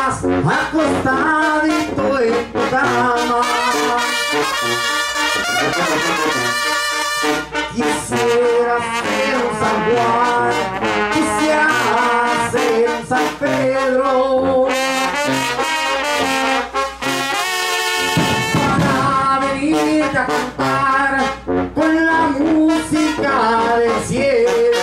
estás acostadito en tu cama. Quisiera ser un San Juan, quisiera ser un San Pedro, para venirte a cantar con la música del cielo.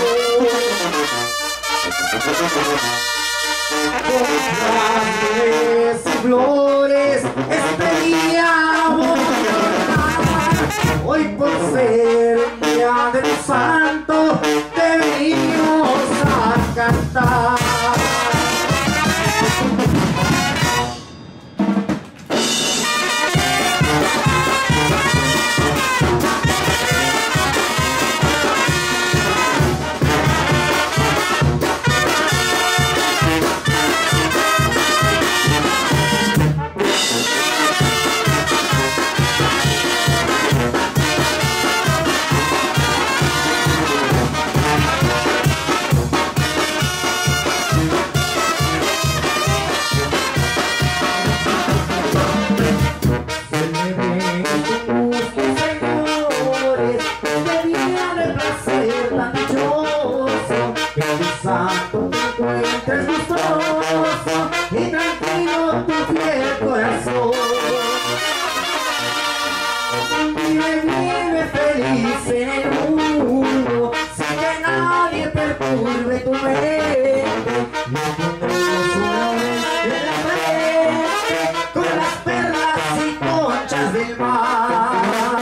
Con flores y flores este día voy a cantar. Hoy por ser el día de tu santo te venimos a cantar. Santo te encuentres gustoso y tranquilo tu fiel corazón. Vive feliz en el mundo sin que nadie perturbe tu mente. No pondremos un laurel en la frente con las perlas y conchas del mar.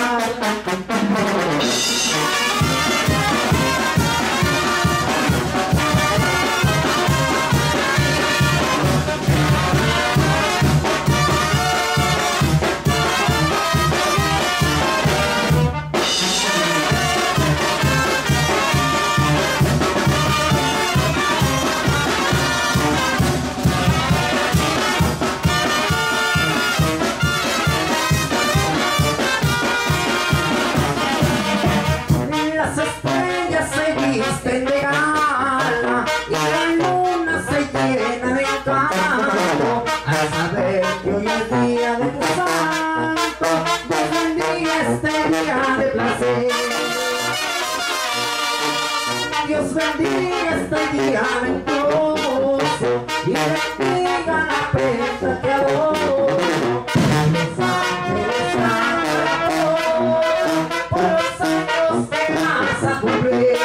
Las estrellas se visten de gala y la luna se llena de encanto al saber que hoy es día de tu santo. Dios bendiga este día de placer. Dios bendiga este día venturoso y bendiga la prenda que adoro. Los ángeles cantan por los años que vas a cumplir.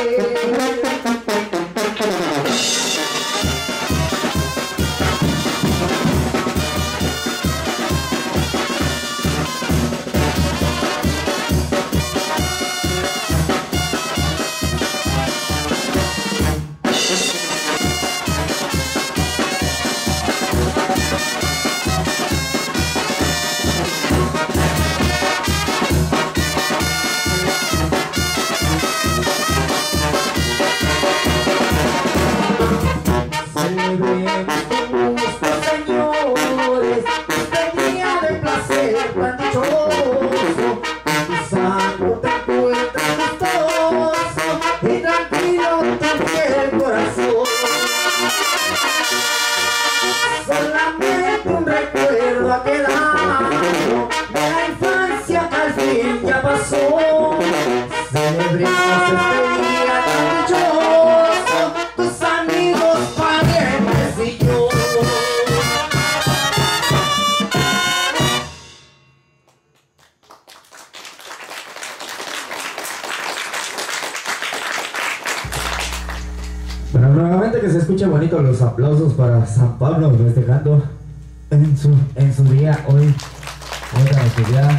Celebremos con gusto, señores, este día de placer tan dichoso. Tu santo te encuentras gustoso y tranquilo tu fiel corazón. Solamente un recuerdo ha quedado de la infancia que al fin ya pasó. Celebremos este día tan dichoso, tus amigos, parientes y yo. Bueno, nuevamente que se escuche bonito los aplausos para San Pablo festejando en su día hoy. Otra actividad.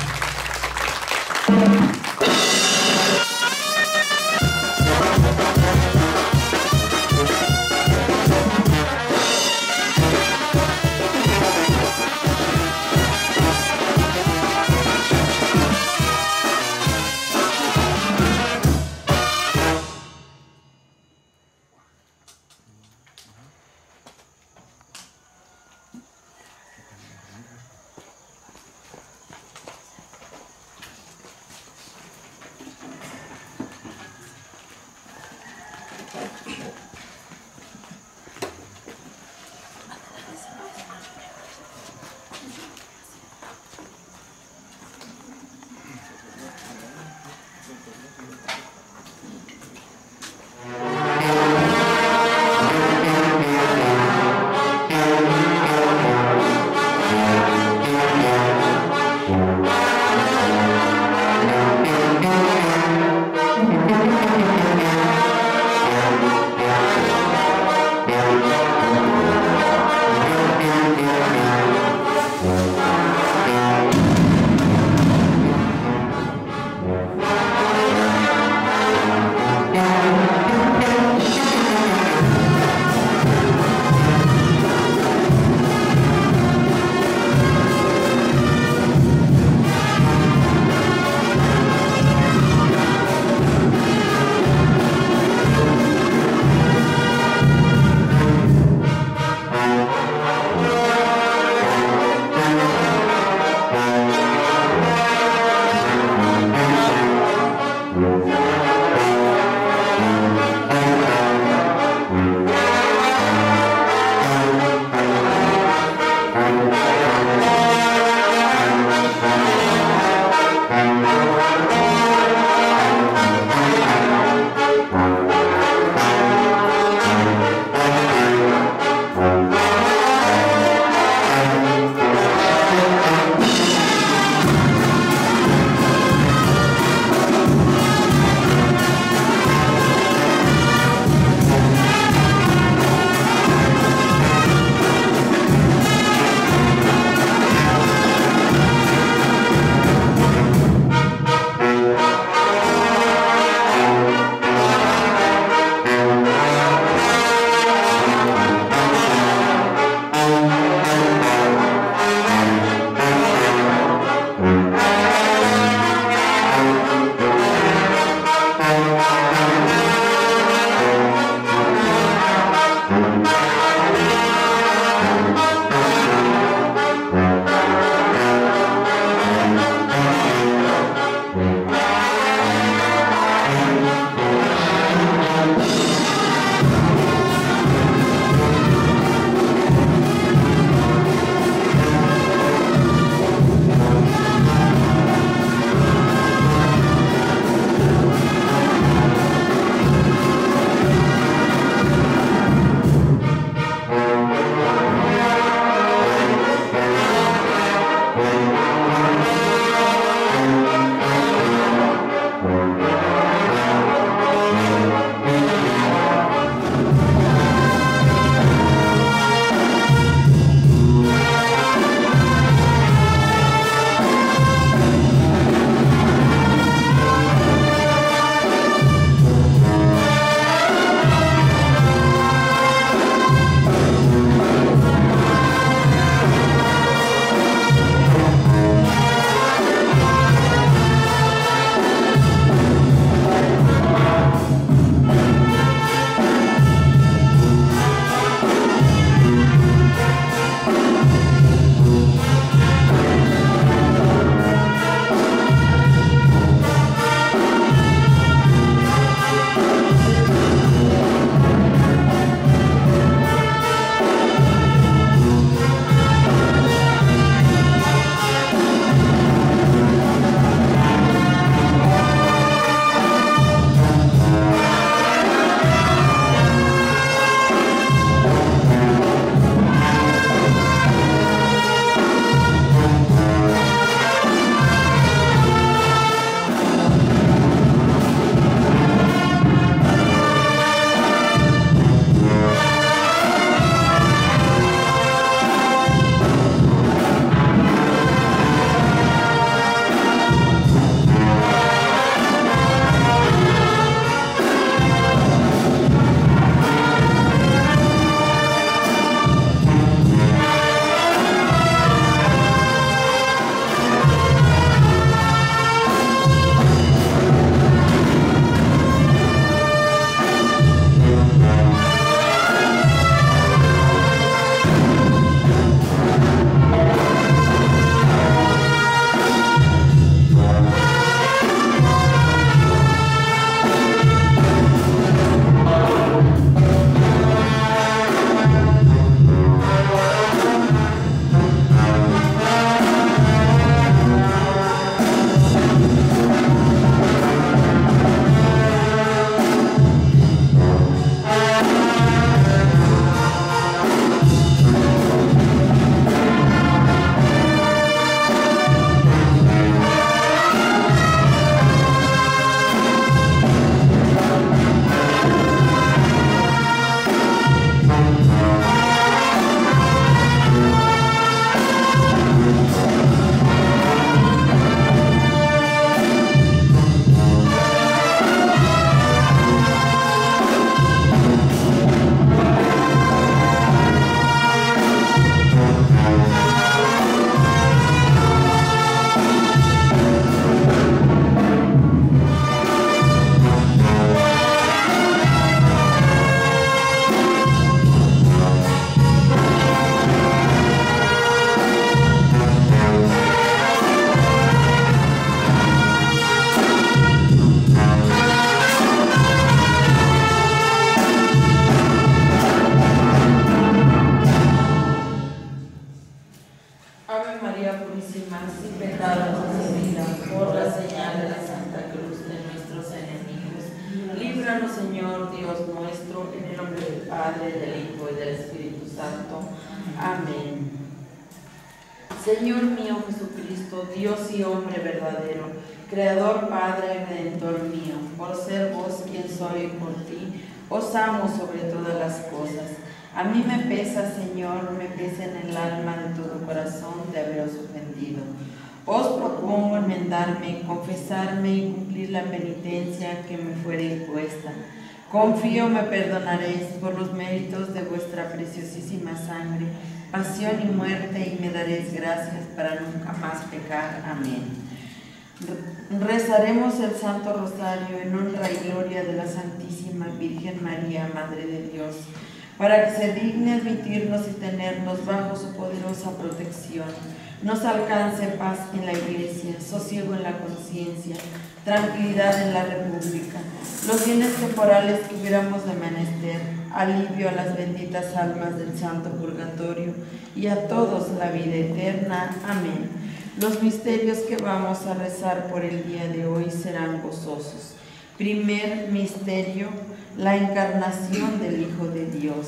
Ave María Purísima, sin pecado concebida, por la señal de la Santa Cruz de nuestros enemigos, líbranos, Señor Dios nuestro, en el nombre del Padre, del Hijo y del Espíritu Santo. Amén. Señor mío Jesucristo, Dios y hombre verdadero, Creador, Padre, Redentor mío, por ser vos quien soy por ti, os amo sobre todas las cosas. A mí me pesa, Señor, me pesa en el alma de todo corazón de haberos ofendido. Os propongo enmendarme, confesarme y cumplir la penitencia que me fuere impuesta. Confío me perdonaréis por los méritos de vuestra preciosísima sangre, pasión y muerte, y me daréis gracias para nunca más pecar. Amén. Rezaremos el Santo Rosario en honra y gloria de la Santísima Virgen María, Madre de Dios, para que se digne admitirnos y tenernos bajo su poderosa protección. Nos alcance paz en la Iglesia, sosiego en la conciencia, tranquilidad en la República, los bienes temporales que hubiéramos de menester, alivio a las benditas almas del Santo Purgatorio y a todos la vida eterna. Amén. Los misterios que vamos a rezar por el día de hoy serán gozosos. Primer misterio, la encarnación del Hijo de Dios.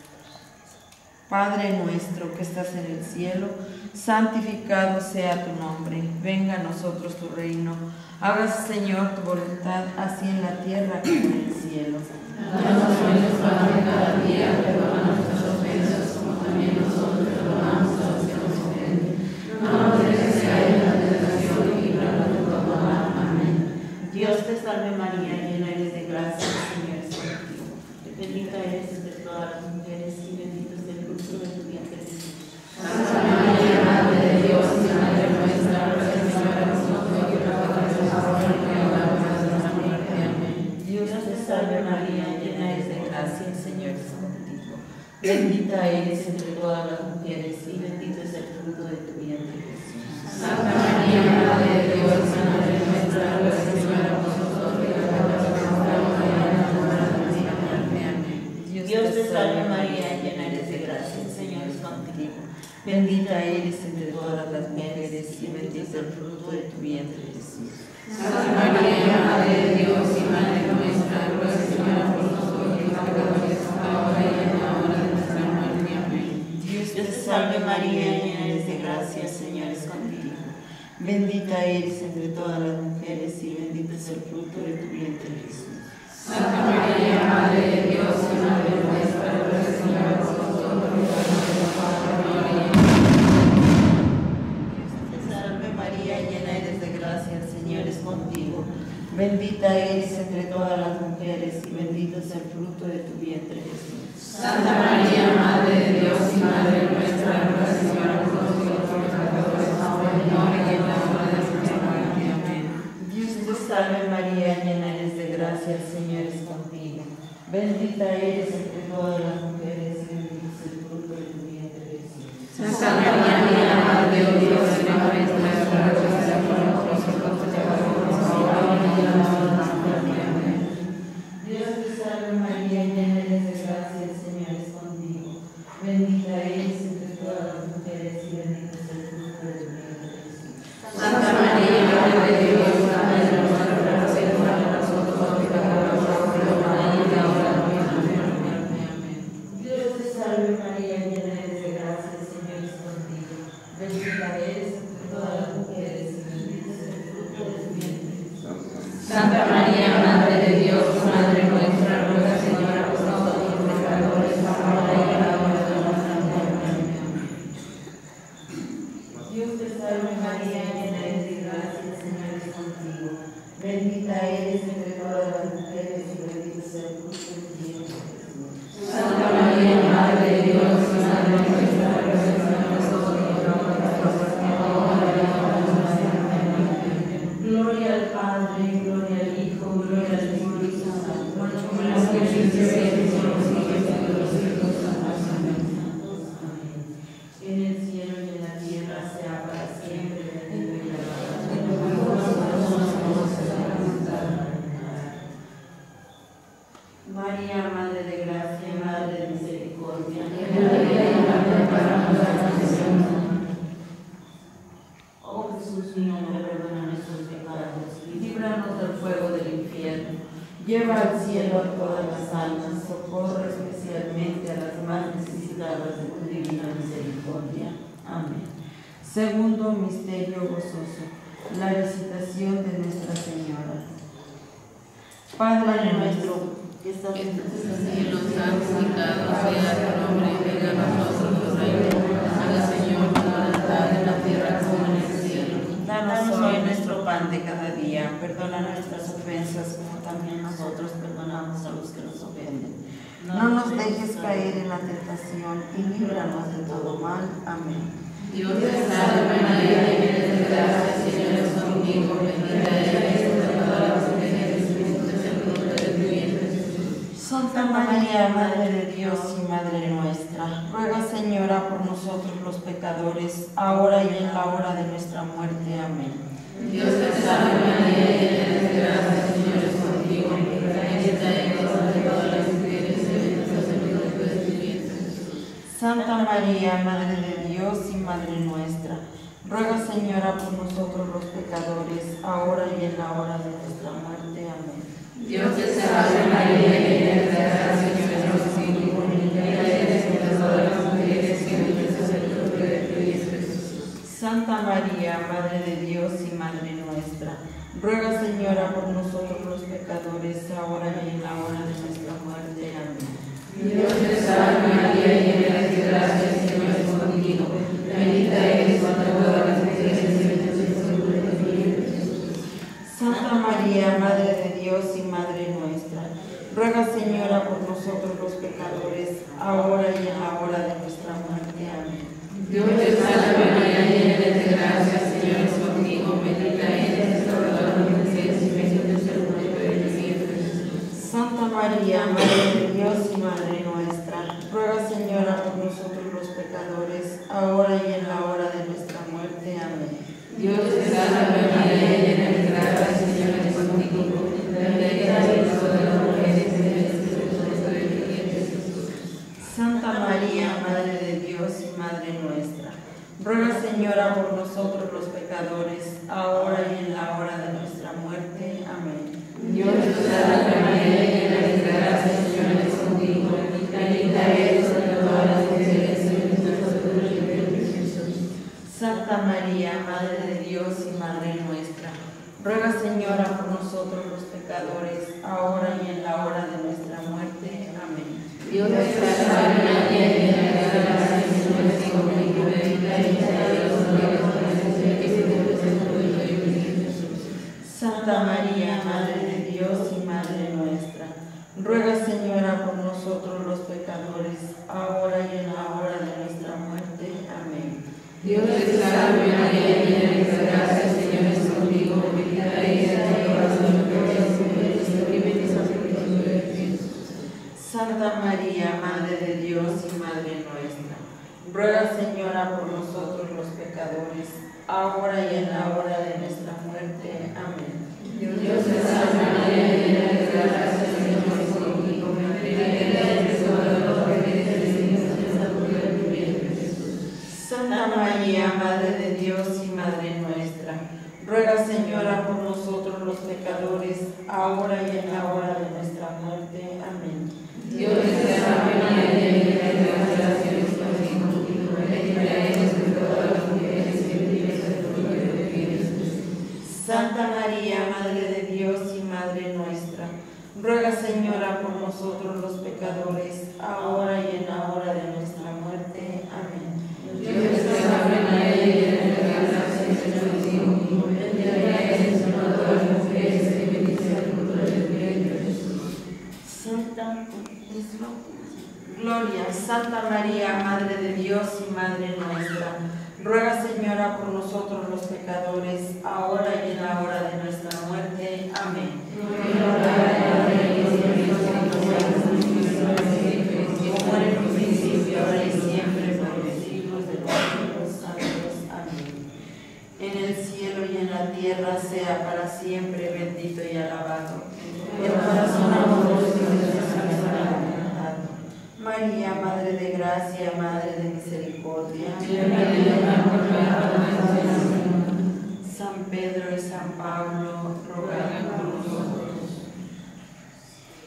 Padre nuestro que estás en el cielo, santificado sea tu nombre. Venga a nosotros tu reino. Hágase, Señor, tu voluntad, así en la tierra como en el cielo. Danos hoy nuestro pan de cada día, perdona nuestras ofensas, como también nosotros perdonamos a los que nos ofenden. No nos dejes caer en la tentación y líbranos de todo mal. Amén. Dios te salve María, llena eres de gracia, el Señor es contigo. Bendita eres entre todas las mujeres y bendito es el fruto de tu vientre Jesús. Santa María, Madre de Dios y Madre nuestra, ruega por nosotros pecadores, ahora y en la hora de nuestra muerte. Amén. Dios te salve María, llena eres de gracia, el Señor es contigo. Bendita eres entre todas las mujeres y bendito es el fruto de tu vientre Jesús. Santa María, Madre de Dios y Madre nuestra, ruega por nosotros pecadores, ahora y en la hora de nuestra muerte. Amén. Dios te salve María, llena eres de gracia, el Señor es contigo. Bendita eres entre todas las mujeres y bendito el fruto de tu vientre Jesús. Santa María, Madre de Dios y Madre nuestra, ruega por nosotros pecadores, ahora y en la hora de nuestra muerte. Amén. Dios te salve María, llena eres de gracia, el Señor es contigo. Bendita eres entre todas las mujeres y bendito es el fruto de tu vientre Jesús. Santa María, Madre de Dios y Madre nuestra, ruega por nosotros pecadores, ahora y en la hora de nuestra muerte. Dios te salve María, llena eres de gracia, el Señor es contigo. Bendita eres entre todas las mujeres y bendito es el fruto de tu vientre Jesús. Santa María, Madre de Dios y Madre nuestra, ruega por nosotros pecadores, ahora y en la hora de nuestra muerte. Amén. Dios te salve María, llena eres de gracia, el Señor es contigo. Bendita eres entre todas las mujeres y bendito es el fruto de tu vientre Jesús. Santa María, Madre de Dios y Madre nuestra, ruega por nosotros pecadores, ahora y en la hora de nuestra muerte. Amén. Dios te salve María, llena eres de gracia, el Señor es contigo. Bendita eres entre todas las mujeres y bendito es el fruto de tu vientre Jesús. Santa María, Madre de Dios, Madre nuestra, ruega por nosotros pecadores, ahora y en la hora de nuestra muerte. Amén. Dios te salve María, llena eres de gracia, el Señor es contigo. Bendita eres entre todas las mujeres y bendito es el fruto de tu vientre Jesús. Santa María, Madre de Dios, Madre nuestra, ruega, Señora, por nosotros pecadores, ahora y en la hora de nuestra muerte. Amén. Dios te salve María, llena eres de gracia, el Señor es contigo. Bendita eres entre todas las mujeres y bendito es el fruto de tu vientre Jesús. Santa María, Madre de Dios, Madre nuestra, ruega por nosotros pecadores, ahora y en la hora de nuestra muerte. Gloria al Padre, gloria al Hijo, gloria al Espíritu Santo. Como en los principios y en los siglos de los siglos. Amén. En el cielo y en la tierra sea para siempre bendito y alabado. María, Madre de Gracia, Madre de Misericordia. En la vida y en la muerte, para Lleva al cielo a todas las almas, socorre especialmente a las más necesitadas de tu divina misericordia. Amén. Segundo misterio gozoso, la visitación de Nuestra Señora. Padre nuestro, que estás en los cielos, santificado sea tu nombre, venga a nosotros tu reino, hágase Señor tu voluntad en la tierra como en el cielo. Danos hoy nuestro pan de cada día, perdona nuestras ofensas como también nosotros perdonamos a los que nos ofenden. No nos dejes caer en la tentación y líbranos de todo mal. Amén. Dios te salve María, llena de gracia, el Señor es contigo, bendita eres entre todas las mujeres, bendito es el fruto de tu vientre Jesús. Santa María, Madre de Dios y Madre nuestra, ruega Señora por nosotros los pecadores, ahora y en la hora de nuestra muerte. Amén. Dios te salve María, llena de gracia, el Señor es contigo, bendita eres entre todas las mujeres, bendito es el fruto de tu vientre Jesús. Santa María, Madre de Dios y Madre nuestra, ruega Señora por nosotros los pecadores, ahora y en la hora de nuestra muerte. Amén. Dios te salve María, llena de gracia, el Señor es contigo, bendita eres entre todas las mujeres, bendito es el fruto de tu vientre Jesús. Santa María, Madre de Dios y Madre nuestra, ruega Señora por nosotros los pecadores, ahora y en la hora de nuestra muerte. Amén. Dios te salve María, llena de gracia, el Señor es contigo, bendita eres entre todas las mujeres, bendito es el fruto de tu vientre Jesús. Santa María, Madre de Dios y Madre nuestra, ruega Señora por nosotros los pecadores, ahora y en la hora de nuestra muerte. Amén. Dios te salve María, llena de gracia, el Señor es contigo, bendita eres entre todas las mujeres, bendito es el fruto de tu vientre Jesús. Santa María, Madre de Dios y Madre nuestra, ruega Señora por nosotros los pecadores, ahora y en la hora de nuestra muerte. Amén. Dios te salve María, llena de gracia, el Señor es contigo, bendita eres entre todas las mujeres, bendito es el fruto de tu vientre Jesús. Santa María, Madre de Dios y Madre nuestra, ruega Señora por nosotros los pecadores, ahora y en la hora de nuestra muerte. Amén. Dios te salve María, llena de gracia, el Señor es contigo, bendita eres entre todas las mujeres, bendito es el fruto de tu vientre Jesús. Santa María, Madre de Dios y Madre nuestra, ruega Señora por nosotros los pecadores, ahora y en la hora de nuestra muerte. Amén. Dios te salve María, llena de gracia, el Señor es contigo, bendita eres entre todas las mujeres, bendito es el fruto de tu vientre Jesús. Santa María, Madre de Dios y Madre nuestra, ruega Señora por nosotros los pecadores, ahora y en la hora de nuestra muerte. Amén. Dios te salve María, llena de gracia, el Señor es contigo, bendita eres entre todas las mujeres, bendito es el fruto de tu vientre Jesús. Santa María, Madre de Dios y Madre nuestra, ruega Señora por nosotros los pecadores, ahora y en la hora de nuestra muerte. Amén. Dios te salve María, llena de gracia, el Señor es contigo, bendita eres entre todas las mujeres, bendito es el fruto de tu vientre Jesús. Santa María, Madre de Dios y Madre nuestra, ruega Señora por nosotros los pecadores, ahora y en la hora de nuestra muerte. Amén. Dios te salve María, llena de gracia, el Señor es contigo, bendita eres entre todas las mujeres, bendito es el fruto de tu vientre Jesús. Santa María, Madre de Dios y Madre nuestra, ruega Señora por nosotros los pecadores, ahora y en la hora de nuestra muerte. Amén. Dios te salve María, llena de gracia, el Señor es contigo, bendita eres entre todas las mujeres, bendito es el fruto de tu vientre Jesús. Santa Gloria, Santa María, Madre de Dios y Madre nuestra, ruega Señora por nosotros los pecadores, ahora y en la hora de nuestra muerte. Amén. Como en un principio, ahora y siempre, por los siglos de los santos. Amén. En el cielo y en la tierra sea para siempre bendito y alabado el corazón amoroso de nuestra Santa María, Madre de gracia, Madre de misericordia. San Pedro y San Pablo, rueguen por nosotros.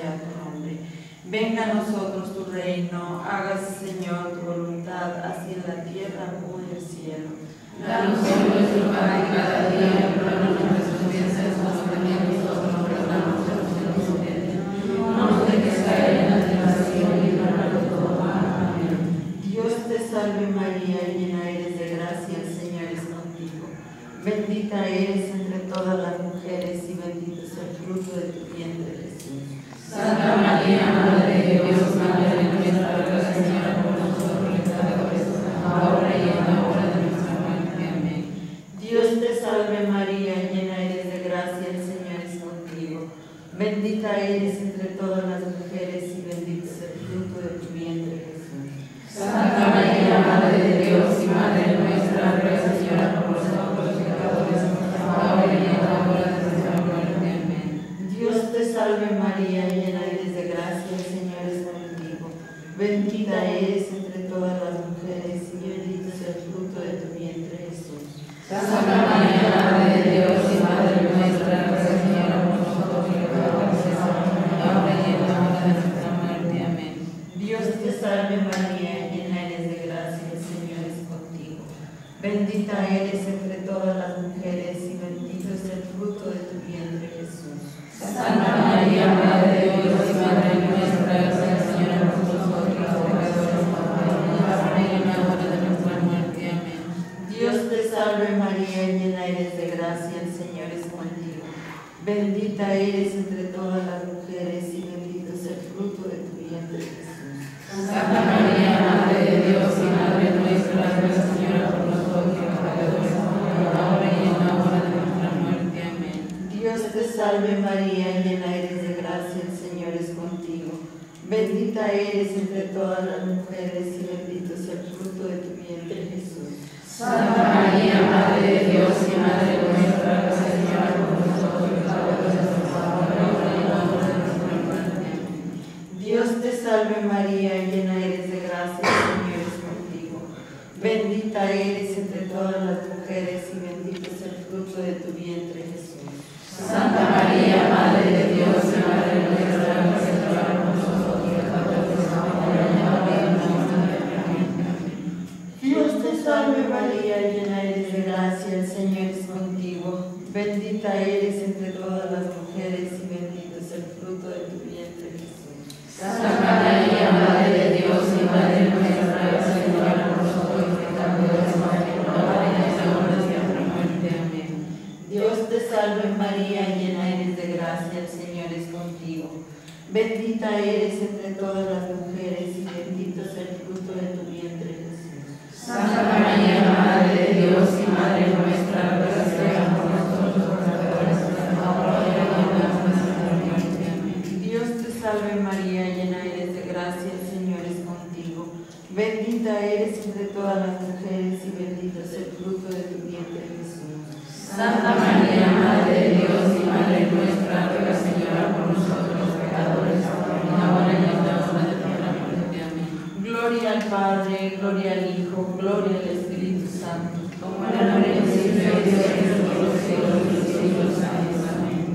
sea tu nombre. Venga a nosotros tu reino, hágase, Señor, tu voluntad, así en la tierra como en el cielo. Danos hoy nuestro pan de cada día, perdona nuestras ofensas, como también nosotros perdonamos a los que nos ofenden. No nos dejes caer en la tentación y líbranos de todo mal. Amén. Dios te salve María, llena eres de gracia, el Señor es contigo. Bendita eres entre todas las mujeres y bendito es el fruto de tu vientre, Jesús. Santa María, Madre de Dios, Madre nuestra, ruega, Señora, por nosotros pecadores, ahora y en la hora de nuestra muerte. Amén. Dios te salve María, llena eres de gracia, el Señor es contigo. Bendita eres entre todas las mujeres y bendito es el fruto de tu vientre, Jesús. Santa María, Madre de Dios y Madre nuestra, ruega, Señora, por nosotros pecadores, ahora y en la hora de nuestra muerte. Amén. Dios te salve María, llena eres de gracia, el Señor es contigo. Bendita eres entre todas las mujeres y bendito es el fruto de tu vientre, Jesús. Santa María, Madre de Dios y Madre nuestra, ruega, Señora, por nosotros pecadores, ahora y en la hora de nuestra muerte. Amén. Dios te salve María, llena eres de gracia, el Señor es contigo. Bendita eres entre todas las mujeres y bendito es el fruto de tu vientre, Jesús. Santa María, Madre de Dios y Madre nuestra, ruega, Señora, por nosotros pecadores, ahora y en la hora de nuestra muerte. Amén. Dios te salve María, llena eres de gracia, el Señor es contigo. Bendita eres entre todas las mujeres y bendito es el fruto de tu vientre, Jesús. Santa María, Madre de Dios y Madre nuestra, ruega, Señora, por nosotros pecadores, ahora y en la hora de nuestra muerte. Amén. Dios te salve María, llena eres de gracia, el Señor es contigo. Bendita eres entre todas las mujeres y bendito es el fruto de tu vientre, Jesús. Santa María, Madre de Dios y Madre nuestra, ruega, Señora, por nosotros pecadores, ahora y en la hora de nuestra muerte. Amén. Dios te salve María, llena eres de gracia, el Señor es contigo. Bendita eres entre todas las mujeres y bendito es el fruto de tu vientre, Jesús. Santa María, Madre de Dios y Madre nuestra, ruega, Señora, por nosotros pecadores, ahora y en la hora de nuestra muerte. Amén. Dios te salve María, llena eres de gracia, el Señor es contigo. Bendita eres entre todas las mujeres y bendito es el fruto de tu vientre, Jesús. Santa María, Madre de Dios y Madre nuestra, ruega, Señora, por nosotros pecadores, ahora y en la hora de nuestra muerte. Amén. Dios te salve María, llena eres de gracia, el Señor es contigo. Bendita eres entre todas las mujeres y bendito es el fruto de tu vientre, Jesús. Santa María, Madre de Dios y Madre nuestra, ruega, Señora, por nosotros pecadores, ahora y en la hora de nuestra muerte. Amén. Dios te salve María, llena eres de gracia, el Señor es contigo. Bendita eres entre todas las mujeres y bendito es el fruto de tu vientre, Jesús. Santa María, Madre de Dios y Madre nuestra, ruega, Señora, por nosotros pecadores, ahora y en la hora de nuestra muerte. Amén. Gloria al Padre, gloria al Hijo, gloria al Espíritu Santo. Como era en el principio y siempre, por los siglos de los siglos. Amén.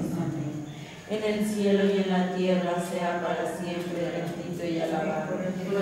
En el cielo y en la tierra sea para siempre bendito y alabado.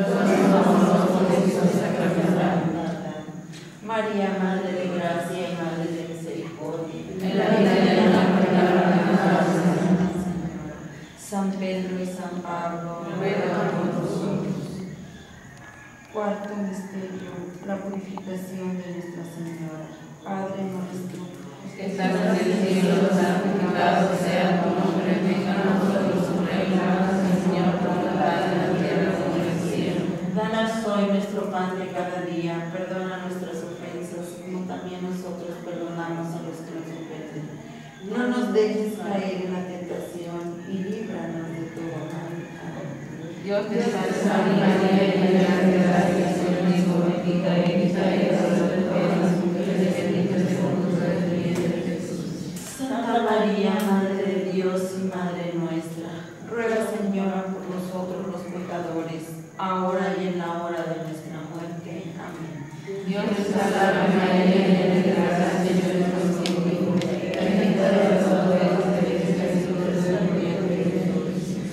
María, Madre de Gracia y Madre de Misericordia. En la vida y en la muerte, San Pedro y San Pablo, ruega por nosotros. Cuarto misterio, la purificación de Nuestra Señora. Padre nuestro, Que estás en el cielo, santificado sea tu nombre, venga a nosotros tu reino, hágase, Señor, tu voluntad en la tierra como en el cielo. danos hoy nuestro pan de cada día, perdona nuestras ofensas, como también nosotros perdonamos a los que nos ofenden. No nos dejes caer en la tentación y líbranos de todo mal. Amén. Dios te salve María, llena de gracia, el Señor es contigo, bendita eres entre todas las mujeres, bendito es el fruto de tu vientre, Jesús. Santa María, Madre de Dios y Madre nuestra, ruega, Señora, por nosotros los pecadores, ahora y en la hora de nuestra muerte. Amén. Dios te salve María, llena de gracia, el Señor es contigo, bendita eres entre todas las mujeres, bendito es el fruto de tu vientre, Jesús.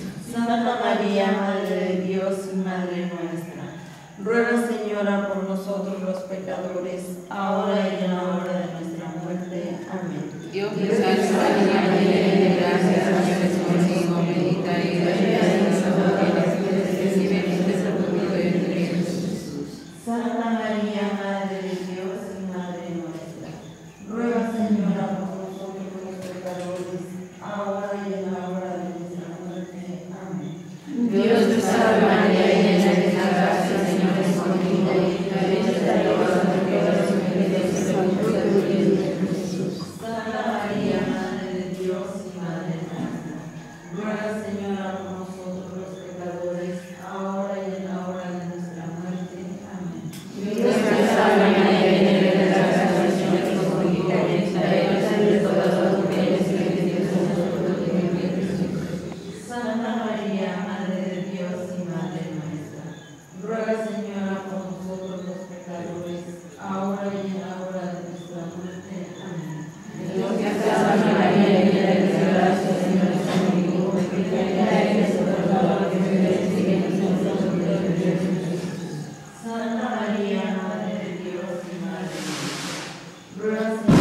Santa María, Madre de Dios y Madre nuestra, ruega, Señora, por nosotros los pecadores, ahora y en la hora de nuestra muerte. Amén. Dios te salve María, llena de gracia, el Señor es contigo, bendita eres entre todas las mujeres y bendito es el fruto de tu vientre, Jesús. Santa María, Madre de Dios y Madre nuestra, ruega, Señora, por nosotros los pecadores, ahora y en la hora de nuestra muerte. Amén. Dios te salve María, llena de gracia, el Señor es contigo, bendita eres entre todas las mujeres y bendito es el fruto de tu vientre, Jesús. Santa María, Madre de Dios y Madre nuestra, ruega, Señora, por nosotros los pecadores, ahora y en la hora de nuestra muerte. Amén. Dios te salve María, llena de gracia, el Señor es contigo, bendita eres entre todas las mujeres y bendito es el fruto de tu vientre, Jesús. Santa María, Madre de Dios y Madre nuestra, ruega, Señora, por nosotros los pecadores, ahora y en la hora de nuestra muerte. Amén. Dios te salve María, llena de gracia, el Señor es contigo, bendita eres entre todas las mujeres y bendito es el fruto de tu vientre, Jesús. Santa María, Madre de Dios y Madre nuestra, ruega, Señora,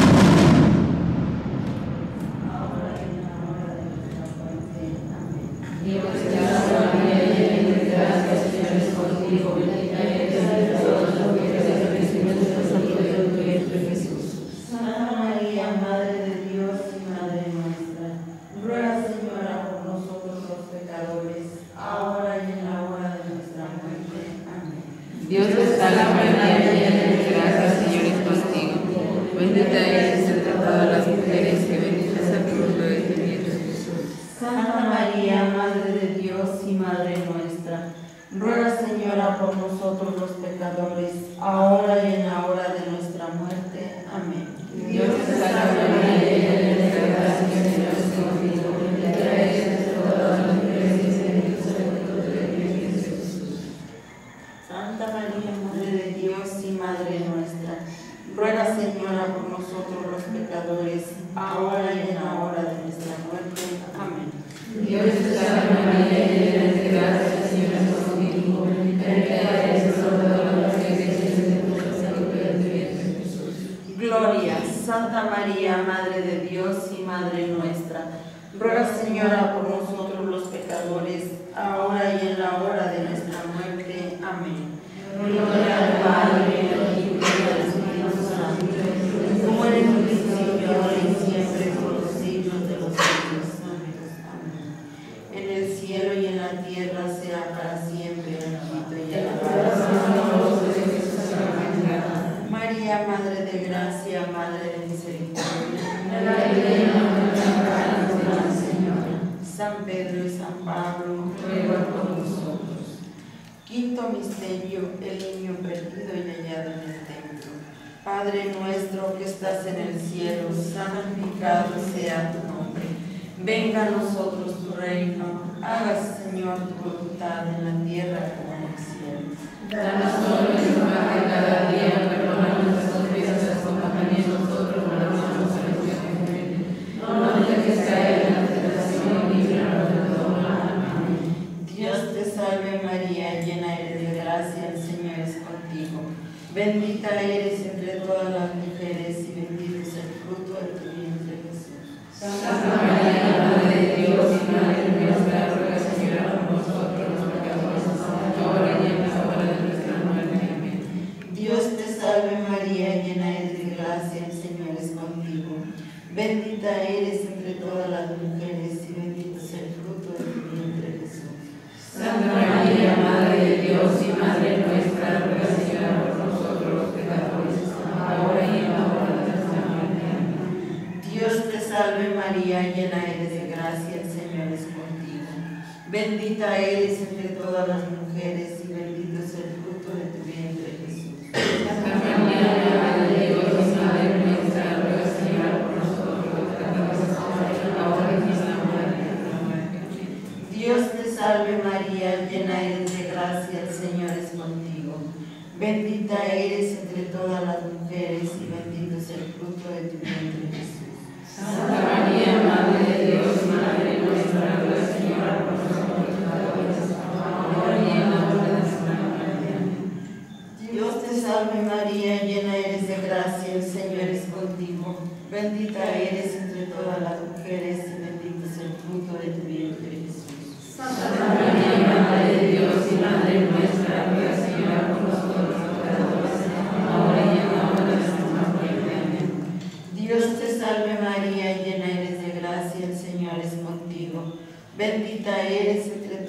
ahora y en la hora de nuestra muerte. Amén. Dios te salve María, llena de gracia, el Señor es contigo, bendita eres entre todas las mujeres y bendito es el fruto de tu vientre, Jesús. Santa María, Madre de Dios y Madre nuestra, ruega, Señora, por nosotros los pecadores, ahora y en la hora de nuestra muerte. Amén. Dios te salve María, llena de gracia, el Señor es contigo, bendita eres entre todas las mujeres y bendito es el fruto de tu vientre, Jesús. Santa María, Madre de Dios y Madre nuestra, ruega, Señora, por nosotros los pecadores, ahora y en la hora de nuestra muerte. Amén. Dios te salve María, llena de gracia, el Señor es contigo, bendita eres entre todas las mujeres y bendito es el fruto de tu vientre, Jesús. Santa María, Madre de Dios y Madre nuestra, ruega, Señora, por nosotros los pecadores, ahora y en la hora de nuestra muerte. Amén. Dios te salve María, llena de gracia, el Señor es contigo, bendita eres entre todas las mujeres y bendito es el fruto de tu vientre, Jesús. Gloria, Santa María, Madre de Dios y Madre nuestra, ruega, Señora, por nosotros los pecadores, ahora y en la hora de nuestra muerte. Amén. Gloria al Padre, al Hijo y al Espíritu Santo, Como en el principio, ahora y siempre, por los siglos de los siglos. Amén. En el cielo y en la tierra sea para siempre bendito y alabado. María, Madre de gracia, Madre de misericordia, San Pedro y San Pablo, ruega por nosotros. Quinto misterio, el niño perdido y hallado en el templo. Padre nuestro que estás en el cielo, santificado sea tu nombre. Venga a nosotros tu reino, hágase, Señor, tu voluntad en la tierra como en el cielo. Danos hoy nuestro pan de cada día, perdona nuestras ofensas como también nosotros perdonamos a los que nos ofenden. No nos dejes caer en la tentación y líbranos de todo mal. Amén. Dios te salve María, llena eres de gracia, el Señor es contigo. Bendita eres entre todas las mujeres y bendito es el fruto de tu vientre, Jesús. Santa María, Madre de Dios y Madre nuestra, ruega, Señora, por nosotros los pecadores, ahora y en la hora de nuestra muerte. Amén. Dios te salve María, llena eres de gracia, el Señor es contigo. Bendita eres entre todas las mujeres y bendito es el fruto de tu vientre, Jesús. Santa María, Madre de Dios y Madre nuestra, ruega, Señora, por nosotros los pecadores, ahora y en la hora de nuestra muerte. Amén. Dios te salve María, llena eres de gracia, el Señor es contigo. Bendita eres entre todas las mujeres y bendito es el fruto de tu vientre, Jesús. Santa María, Madre de Dios y Madre nuestra, ruega, Señora, por nosotros los pecadores, ahora y en la hora de nuestra muerte. Amén. Dios te salve María, llena eres de gracia, el Señor es contigo. Bendita eres entre todas las mujeres y bendito es el fruto de tu vientre, Jesús. Santa María, Madre de Dios y Madre nuestra, ruega, Señora, por nosotros los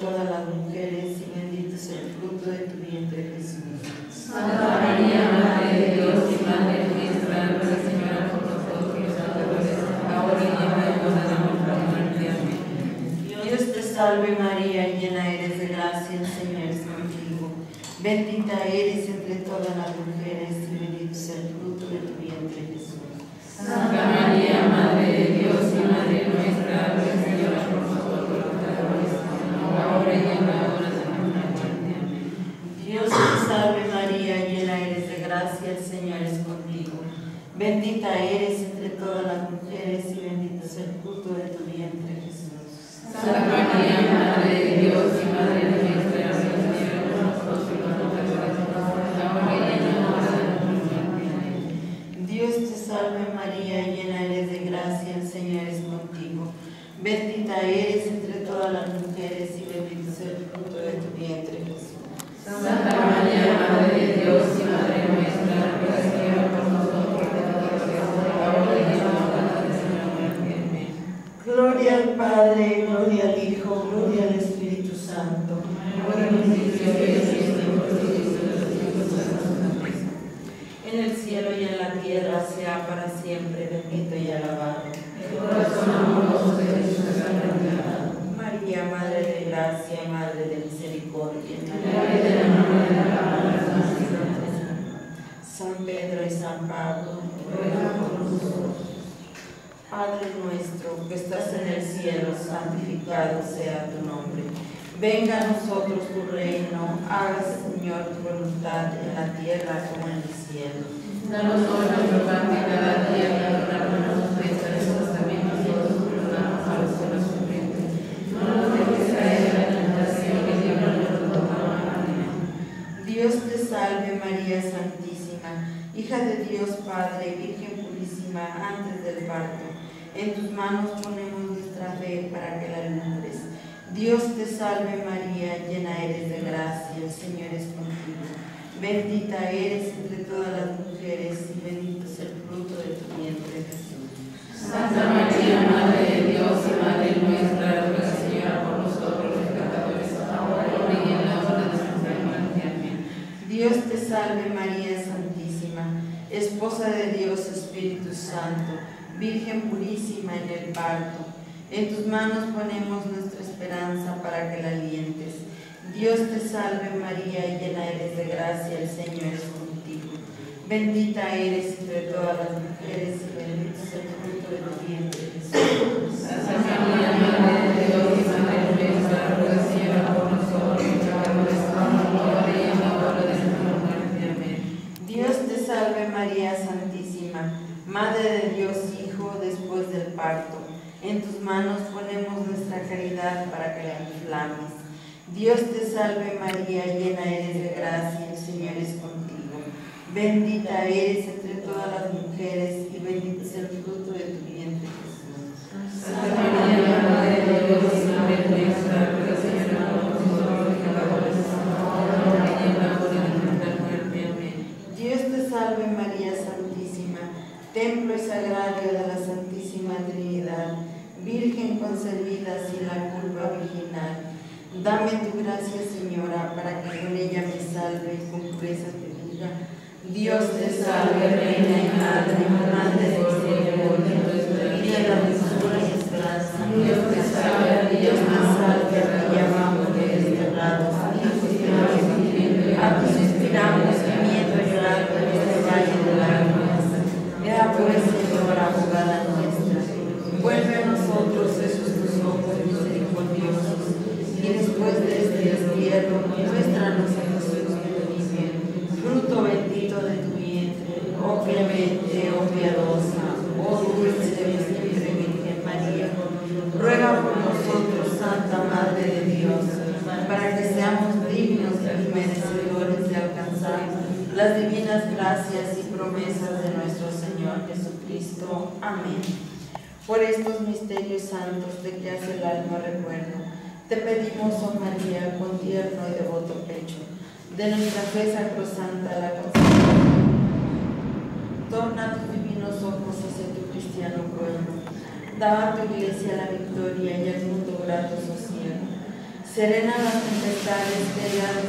todas las mujeres y bendito es el fruto de tu vientre, Jesús. Santa María, Madre de Dios y Madre nuestra, Nuestra Señora por nosotros los pecadores, ahora y en la hora de nuestra muerte. Amén. Dios te salve María, llena eres de gracia, el Señor es contigo. Bendita eres entre todas las mujeres y bendito es el fruto de tu vientre, Jesús. Santa María, Madre de Dios y Madre nuestra, Nuestra Señora por nosotros los pecadores, ahora y en la hora de nuestra muerte. Amén. Dios te salve María, llena eres de gracia, el Señor es contigo. Bendita eres entre todas las mujeres y bendito es el fruto de tu vientre, Jesús. Santa María, Madre de Dios y Madre nuestra, Nuestra Señora por nosotros los pecadores, ahora y en la hora de nuestra muerte. Amén. Dios te salve María, llena eres de gracia, el Señor es contigo. Bendita eres entre todas las mujeres y bendito es el fruto de tu vientre, Jesús. Santa María, Madre de Dios y Madre nuestra, Nuestra Señora por nosotros los pecadores, ahora y en la hora de nuestra muerte. Amén. Gloria al Padre, gloria al Hijo, gloria al Espíritu Santo. Ahora en el principio y siempre por los siglos de los siglos. Amén. En el cielo y en la tierra sea para siempre bendito y alabado. El corazón amoroso de Jesús es la María, Madre de gracia, Madre de misericordia. San Pedro y San Pablo, Padre nuestro que estás en el cielo, santificado sea tu nombre. Venga a nosotros tu reino, hágase Señor tu voluntad en la tierra como en el cielo. Danos hoy nuestro pan de cada día y perdónanos nuestras ofensas, también nosotros perdonamos a los que nos ofenden. No nos dejes caer en la tentación y líbranos del mal. Amén. Dios te salve María Santísima, hija de Dios Padre, Virgen purísima antes del parto. En tus manos ponemos nuestra fe para que la alumbres. Dios te salve María, llena eres de gracia, el Señor es contigo. Bendita eres entre todas las mujeres y bendito es el fruto de tu vientre, Jesús. Santa María, Madre de Dios y Madre nuestra, Nuestra Señora por nosotros los pecadores, ahora y en la hora de nuestra muerte. Amén. Dios te salve María Santísima, esposa de Dios Espíritu Santo, Virgen purísima en el parto. En tus manos ponemos nuestra esperanza para que la alientes. Dios te salve María, llena eres de gracia, el Señor es contigo. Bendita eres entre todas las mujeres y bendito es el fruto de tu vientre, Jesús. Santa María, Madre de Dios y Madre nuestra, Nuestra Señora por nosotros los pecadores, ahora y en la hora de nuestra muerte. Amén. Dios te salve María Santísima, Madre de Dios Hijo después del parto. En tus manos ponemos nuestra caridad para que la inflames. Dios te salve María, llena eres de gracia, el Señor es contigo. Bendita eres entre todas las mujeres y bendito es el fruto de tu vientre, Jesús. Santa María, Madre de Dios y Madre nuestra, Nuestra Señora por nosotros los pecadores, ahora y en la hora de nuestra muerte. Amén. Dios te salve María Santísima, templo y sagrario de la Santísima Trinidad, Virgen concebida sin la culpa virginal. Dame tu gracia, Señora, para que con ella me salve y con pureza te diga: Dios te salve, Reina y Madre, Madre de misericordia, vida, dulzura y esperanza. Dios te salve, Dios te salve, a ti llamamos desterrados, a ti suspiramos, gimiendo y llorando en este valle de lágrimas. Ea pues, Señora, abogada nuestra, vuelve a nosotros esos tus ojos misericordiosos, y después de este destierro, muéstranos a Jesús que vive, fruto bendito de tu vientre, oh clemente, oh piadosa, oh dulce de siempre Virgen María. Ruega por nosotros, Santa Madre de Dios, para que seamos dignos y merecedores de alcanzar las divinas gracias y promesas de nuestro Señor Jesucristo. Amén. Por estos misterios santos de que hace el alma recuerdo, te pedimos, oh María, con tierno y devoto pecho, de nuestra fe sacrosanta la consagración. Torna tus divinos ojos hacia tu cristiano pueblo. Da a tu iglesia la victoria y al mundo grato sosiego. serena las tempestades que irán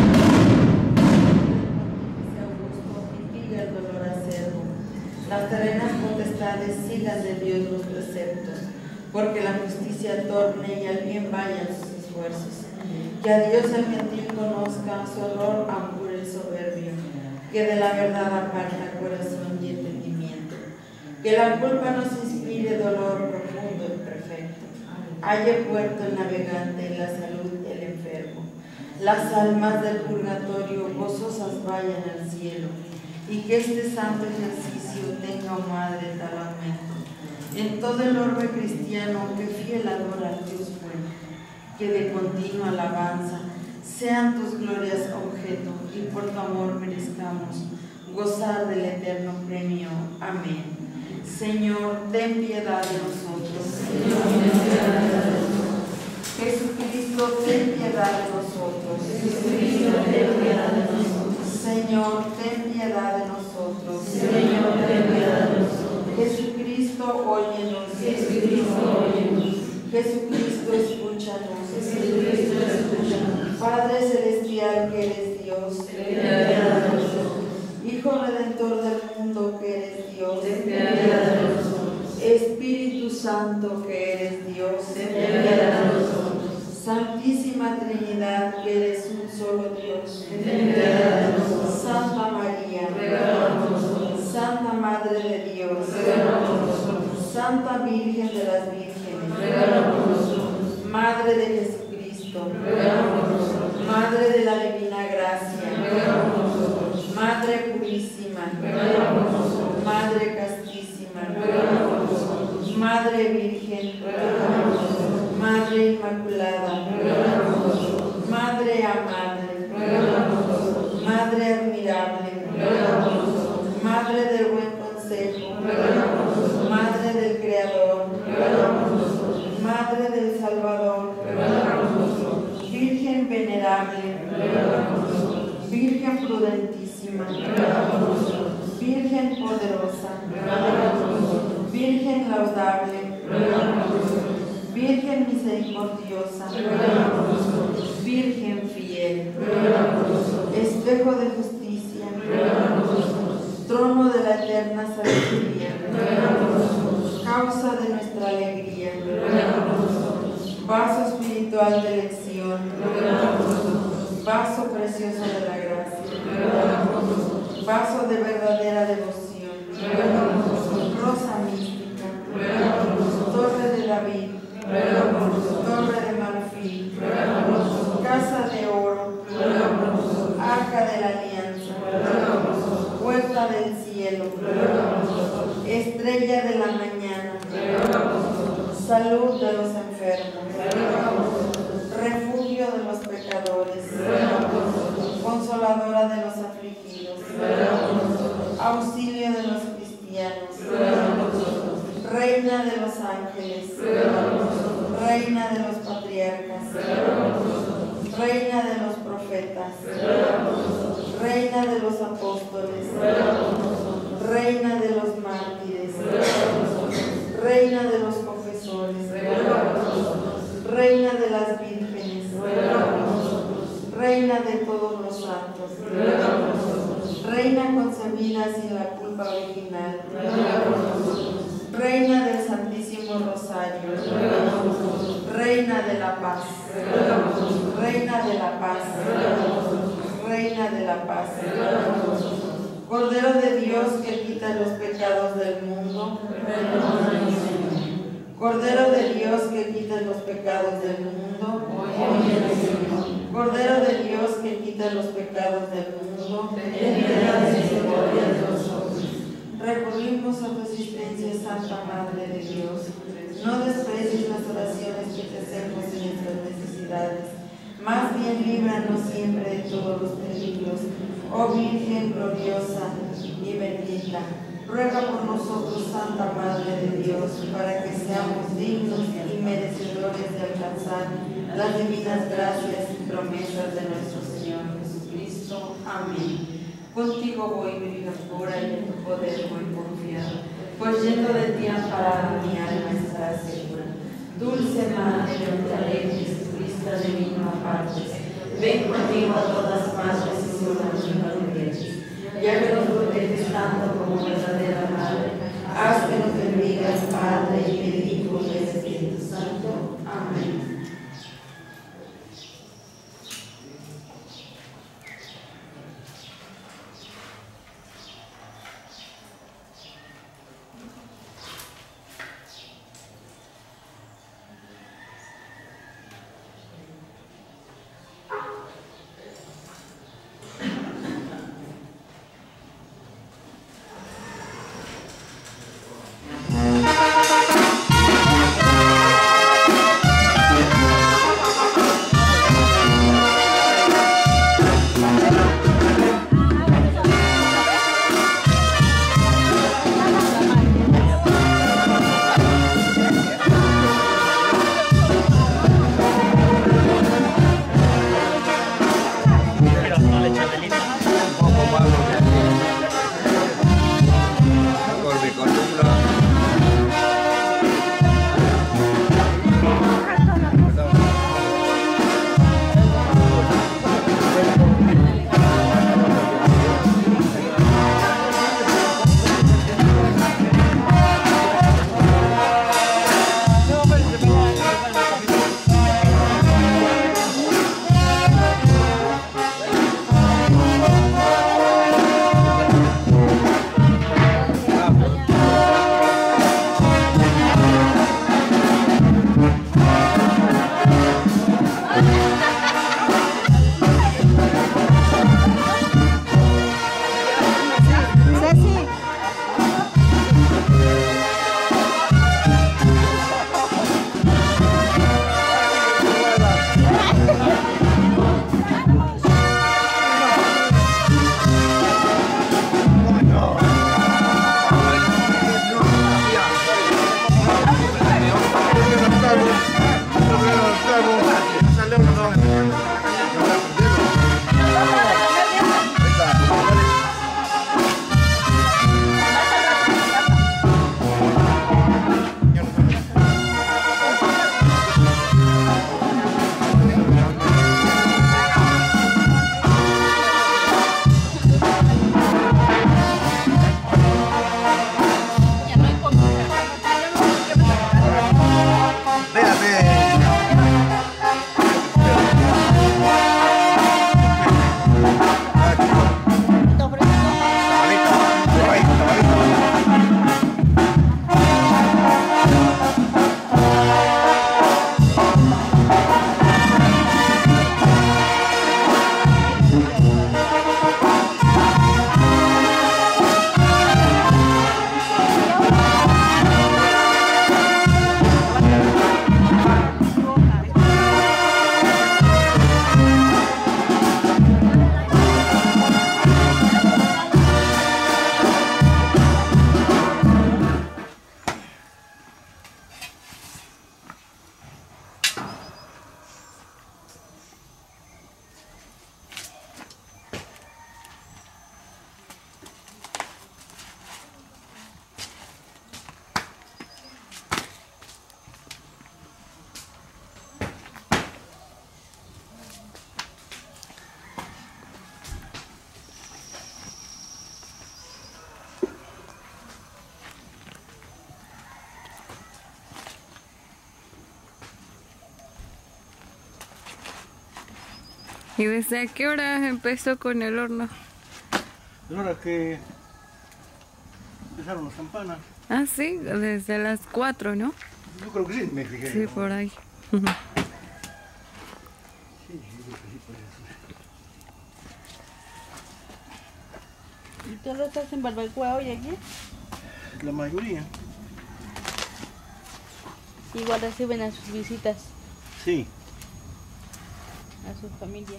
Augusto mitiga el dolor acerbo. Las terrenas potestades sigan de Dios los preceptos, porque la justicia torne y al bien vayan sus esfuerzos. Que a Dios el gentil conozca, su horror ampure el soberbio, que de la verdad aparta corazón y entendimiento. Que la culpa nos inspire dolor profundo y perfecto. Halle puerto el navegante y la salud el enfermo. Las almas del purgatorio gozosas vayan al cielo, y que este santo ejercicio tenga, oh Madre, tal aumento en todo el orbe cristiano que fiel adora al Dios bueno, que de continua alabanza sean tus glorias objeto y por tu amor merezcamos gozar del eterno premio. Amén. Señor, ten piedad de nosotros. Señor, ten piedad de nosotros. Jesucristo, ten piedad de nosotros. Jesucristo, ten piedad de nosotros. Señor, ten piedad de nosotros. Señor, ten piedad de nosotros. Jesucristo, óyenos. Jesucristo, óyenos. Jesucristo, escúchanos. Jesucristo, escúchanos. Padre celestial que eres Dios, Ten piedad de nosotros. Hijo redentor del mundo que eres Dios, Ten piedad de nosotros. Espíritu Santo que eres Dios, Ten piedad de nosotros. Santísima Trinidad que eres un solo Dios, Ten piedad de nosotros. Santa María, Ruega por nosotros. Santa Madre de Dios, Ruega por nosotros. Santa Virgen de las Vírgenes, Ruega por nosotros. Madre de Jesucristo, Ruega por nosotros. Madre de la Divina Gracia, Ruega por nosotros. Madre purísima, Ruega por nosotros. Madre castísima, Ruega por nosotros. Madre Virgen, Ruega por nosotros. Madre Inmaculada, Ruega por nosotros. Madre amable, Ruega por nosotros. Madre admirable, Ruega por nosotros. Madre del buen consejo, Ruega por nosotros. Madre del Creador, Ruega por nosotros. Madre del Salvador, Ruega por nosotros. Virgen venerable, Ruega por nosotros. Virgen prudentísima, Ruega por nosotros. Virgen poderosa, Ruega por nosotros. Virgen laudable, Ruega por nosotros. Virgen misericordiosa, Ruega por nosotros. Virgen fiel, Ruega por nosotros. espejo de justicia, Ruega por nosotros. trono de la eterna sabiduría, Ruega por nosotros. causa de nuestra alegría, Ruega por nosotros. vaso espiritual de elección, Ruega por nosotros. vaso precioso de la gracia, Ruega por nosotros. vaso de verdadera devoción, Ruega por nosotros. rosa mística, Ruega por nosotros. torre de David, Ruega por nosotros. torre de marfil, Ruega por nosotros. casa de oro, Ruega por nosotros. arca de la alianza, Ruega por nosotros. puerta del cielo, Ruega por nosotros. estrella de la mañana, Ruega por nosotros. salud de los enfermos, Ruega por nosotros. refugio de los pecadores, Ruega por nosotros. consoladora de los afligidos, Ruega por nosotros. auxilio de los cristianos, Ruega por nosotros. reina de los ángeles, Ruega por nosotros. reina de los patriarcas, Ruega por nosotros. reina de los profetas, Ruega por nosotros. reina de los apóstoles, Ruega por nosotros. reina de los mártires, Ruega por nosotros. reina de los confesores, Ruega por nosotros. reina de las vírgenes, Ruega por nosotros. reina de todos los santos, Ruega por nosotros. reina concebida sin la culpa original, Ruega por nosotros. reina del Santísimo Rosario, Ruega por nosotros. reina de la paz, Ruega por nosotros. reina de la paz, Ruega por nosotros. reina de la paz, Ruega por nosotros. Cordero de Dios que quita los pecados del mundo, Perdónanos, Señor. Cordero de Dios que quita los pecados del mundo, Óyenos, Señor. Cordero de Dios que quita los pecados del mundo, Ten piedad y misericordia de nosotros. recurrimos a tu asistencia, Santa Madre de Dios. No desprecies las oraciones que te hacemos en nuestras necesidades, más bien líbranos siempre de todos los peligros. Oh Virgen gloriosa y bendita, ruega por nosotros, Santa Madre de Dios, para que seamos dignos y merecedores de alcanzar las divinas gracias y promesas de nuestro Señor Jesucristo. Amén. Contigo voy, Virgen pura, y en tu poder voy confiado, pues yendo de ti amparada mi alma está segura. Dulce Madre de Jesucristo, dulce de vino aparte. Ven contigo a todas partes y sobre los bendiches. Ya que nos proteges tanto como verdadera madre, haz que nos bendiga el Padre y el Hijo y el Espíritu Santo. Amén. ¿Y desde qué hora empezó con el horno? Es hora que empezaron las campanas. Ah, sí, desde las 4, ¿no? Yo creo que sí, me fijé. Sí, por ahí. Sí, yo creo que sí, por eso. ¿Y todos estás en barbacoa hoy aquí? La mayoría. Igual reciben a sus visitas, Sí. a su familia.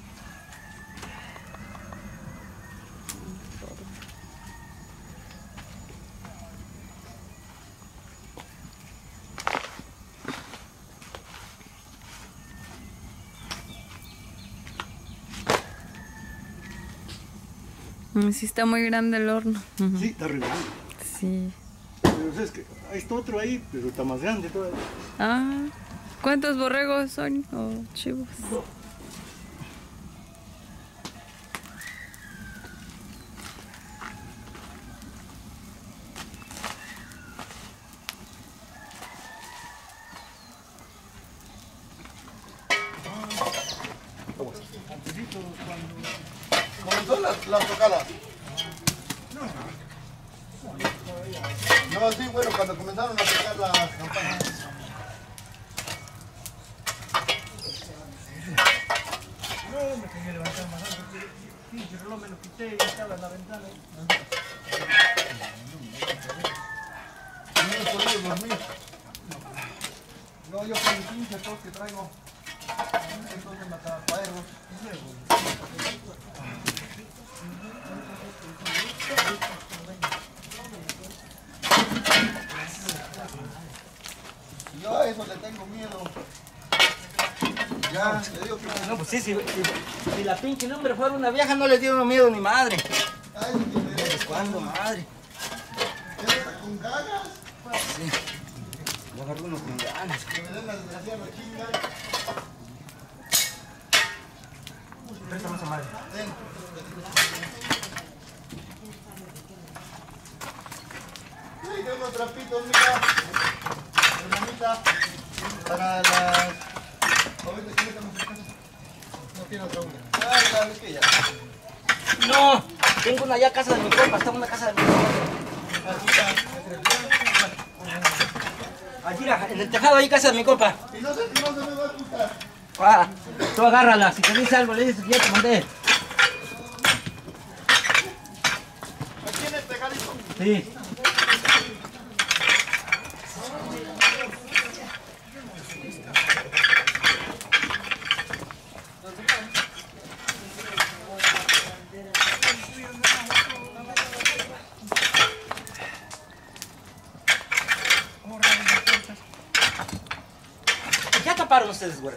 Sí, está muy grande el horno. Sí, está re grande. Sí. Pero es que hay otro ahí, pero está más grande todavía. Ah, ¿Cuántos borregos son o chivos? ¿Comenzó las tocadas? No, sí, bueno, cuando comenzaron a tocar las campanas. No, me quería levantar más alto. Sí, el reloj me lo quité y estaba en la ventana. No he podido dormir. No, yo con mi pinche tos que traigo. Entonces me acaba de caer. Yo a eso le tengo miedo. Ya, le digo que... No, pues sí, si la pinche lumbre fuera una vieja no le dio uno miedo ni madre. Ay, ¿Desde cuándo, madre? ¿qué? ¿Con ganas? Sí. Yo agarro unos con ganas. Que me den la desgraciada chinga. Préstame esa madre. Ven. Sí, tengo unos trapitos, mira. Hermanita. Para las... Ahorita que metamos en casa. No tiene otra una. Ay, la que ya. No, tengo una ya casa de mi compa, está en una casa de mi compa. Aquí está. Allí, en el tejado hay casa de mi compa. Y no se me va a gustar. Ah, tú agárrala, si te dice algo le dices que ya te mandé. Aquí en el tejadito. Sí. Ya taparon ustedes, güey.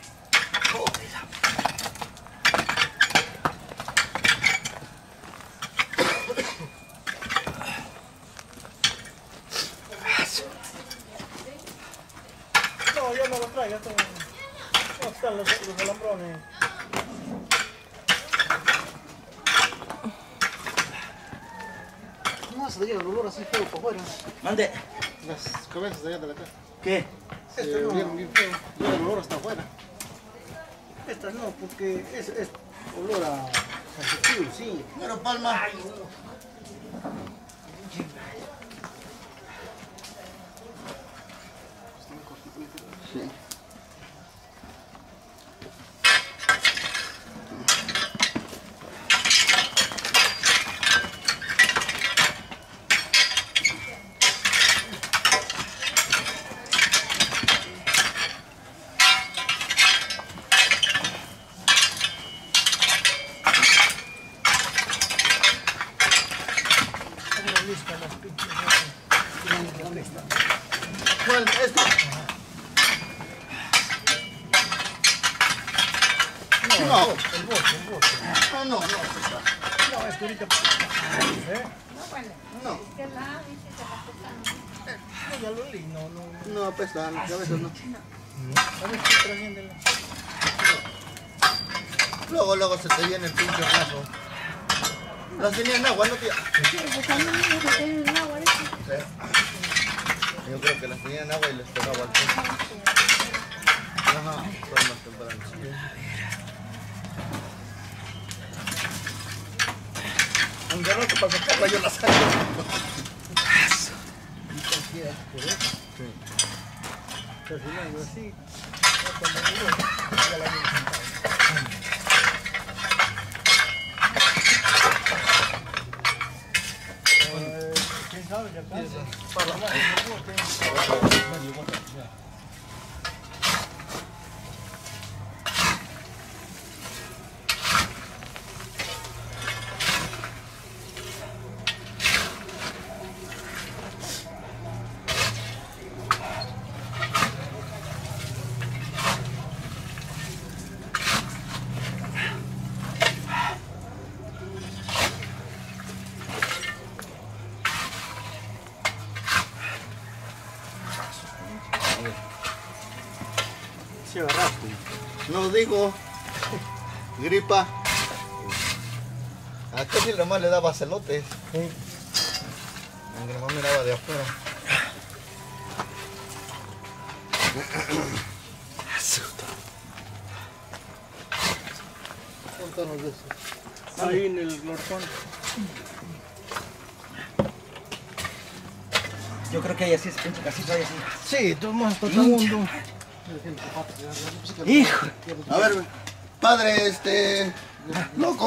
No, yo no lo traigo. No están los alambrones. No, se le llega el olor así feo por fuera. Mande. Las cabezas de allá de la casa. ¿Qué? Se vieron bien feo. Llega el olor hasta afuera. Estas no, porque es olor a calcetín, sí. Pero Palma. Sí. ¿Cuál? ¿Este? No, el bote. No. No, es que ahorita... ¿Eh? No. No, ya lo leí, no. No, apesta, a veces no. A ver si trasciéndela. Luego se te viene el pinche raso. Las tenían en agua, ¿no, tía? Sí. Yo creo que las tenían en agua y les pegaba al pecho. Ajá, fue más temprano. Aunque no te pasa sacarla, yo la saco. Sí. Terminando así, cuando miró, ya la vi sentada. ¿Quién sabe? ¿Ya alcanza? Para la digo. Gripa. A casi nomás le daba celotes. Sí. Aunque nomás miraba de afuera. Cuéntanos de eso. Ahí en el glorfón. Yo creo que hay así, ese pinche casito ahí así. Sí, tomás todo el mundo. Hijo. A ver, padre, loco.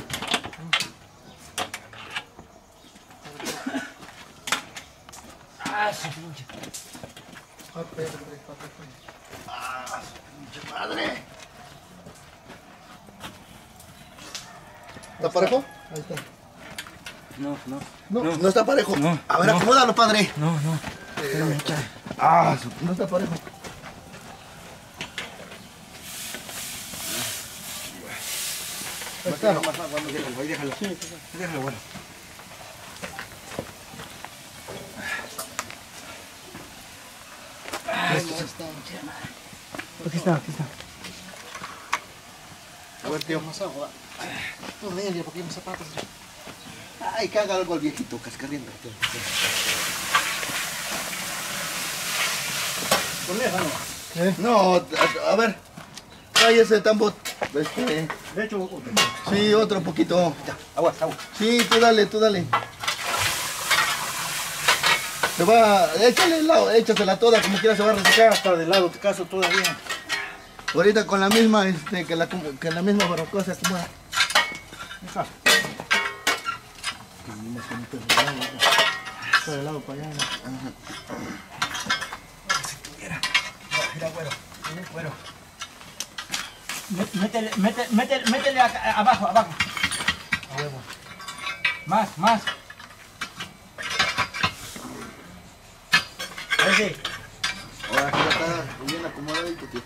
Ah, su pinche. Ah, su pinche madre. ¿Está parejo? Ahí está. No está parejo. No, a ver, acomódalo, padre. No. No está parejo. Está nomás, déjalo, ahí déjalo. Déjalo, bueno. Aquí está. A ver, tío. No, media, porque mis zapatos. Ay, que haga algo al viejito, cascarriendo. No, a ver. Trae ese tambo. De hecho, otro. Sí, otro poquito. Ya, agua. Sí, tú dale. Se va, échasela toda, como quiera se va a resecar. Está de lado tu caso todavía. Ahorita con la misma, que la misma barbacoa se acomoda. Deja. Está de lado para allá. Si tuviera. Mira, güero. Métele abajo. A huevo. Más. Ahí sí. Ahora aquí ya está bien acomodadito, tío.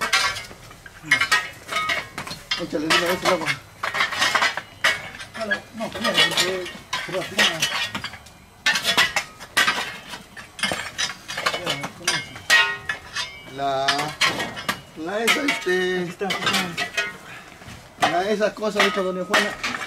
Échale de una vez el agua. No, primero, porque... Pero al final... Esa cosa ahorita, doña Juana.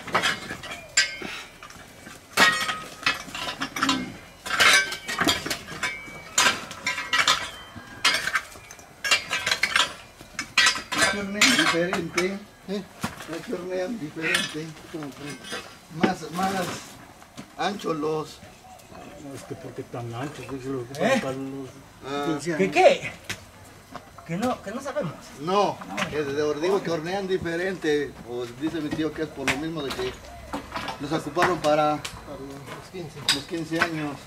Diferente, la hornean diferente, más anchos los. No, es que porque tan anchos, yo creo que para los... ¿Qué? Que no sabemos. No, digo que hornean diferente, o dice mi tío que es por lo mismo de que los ocuparon para los 15 años.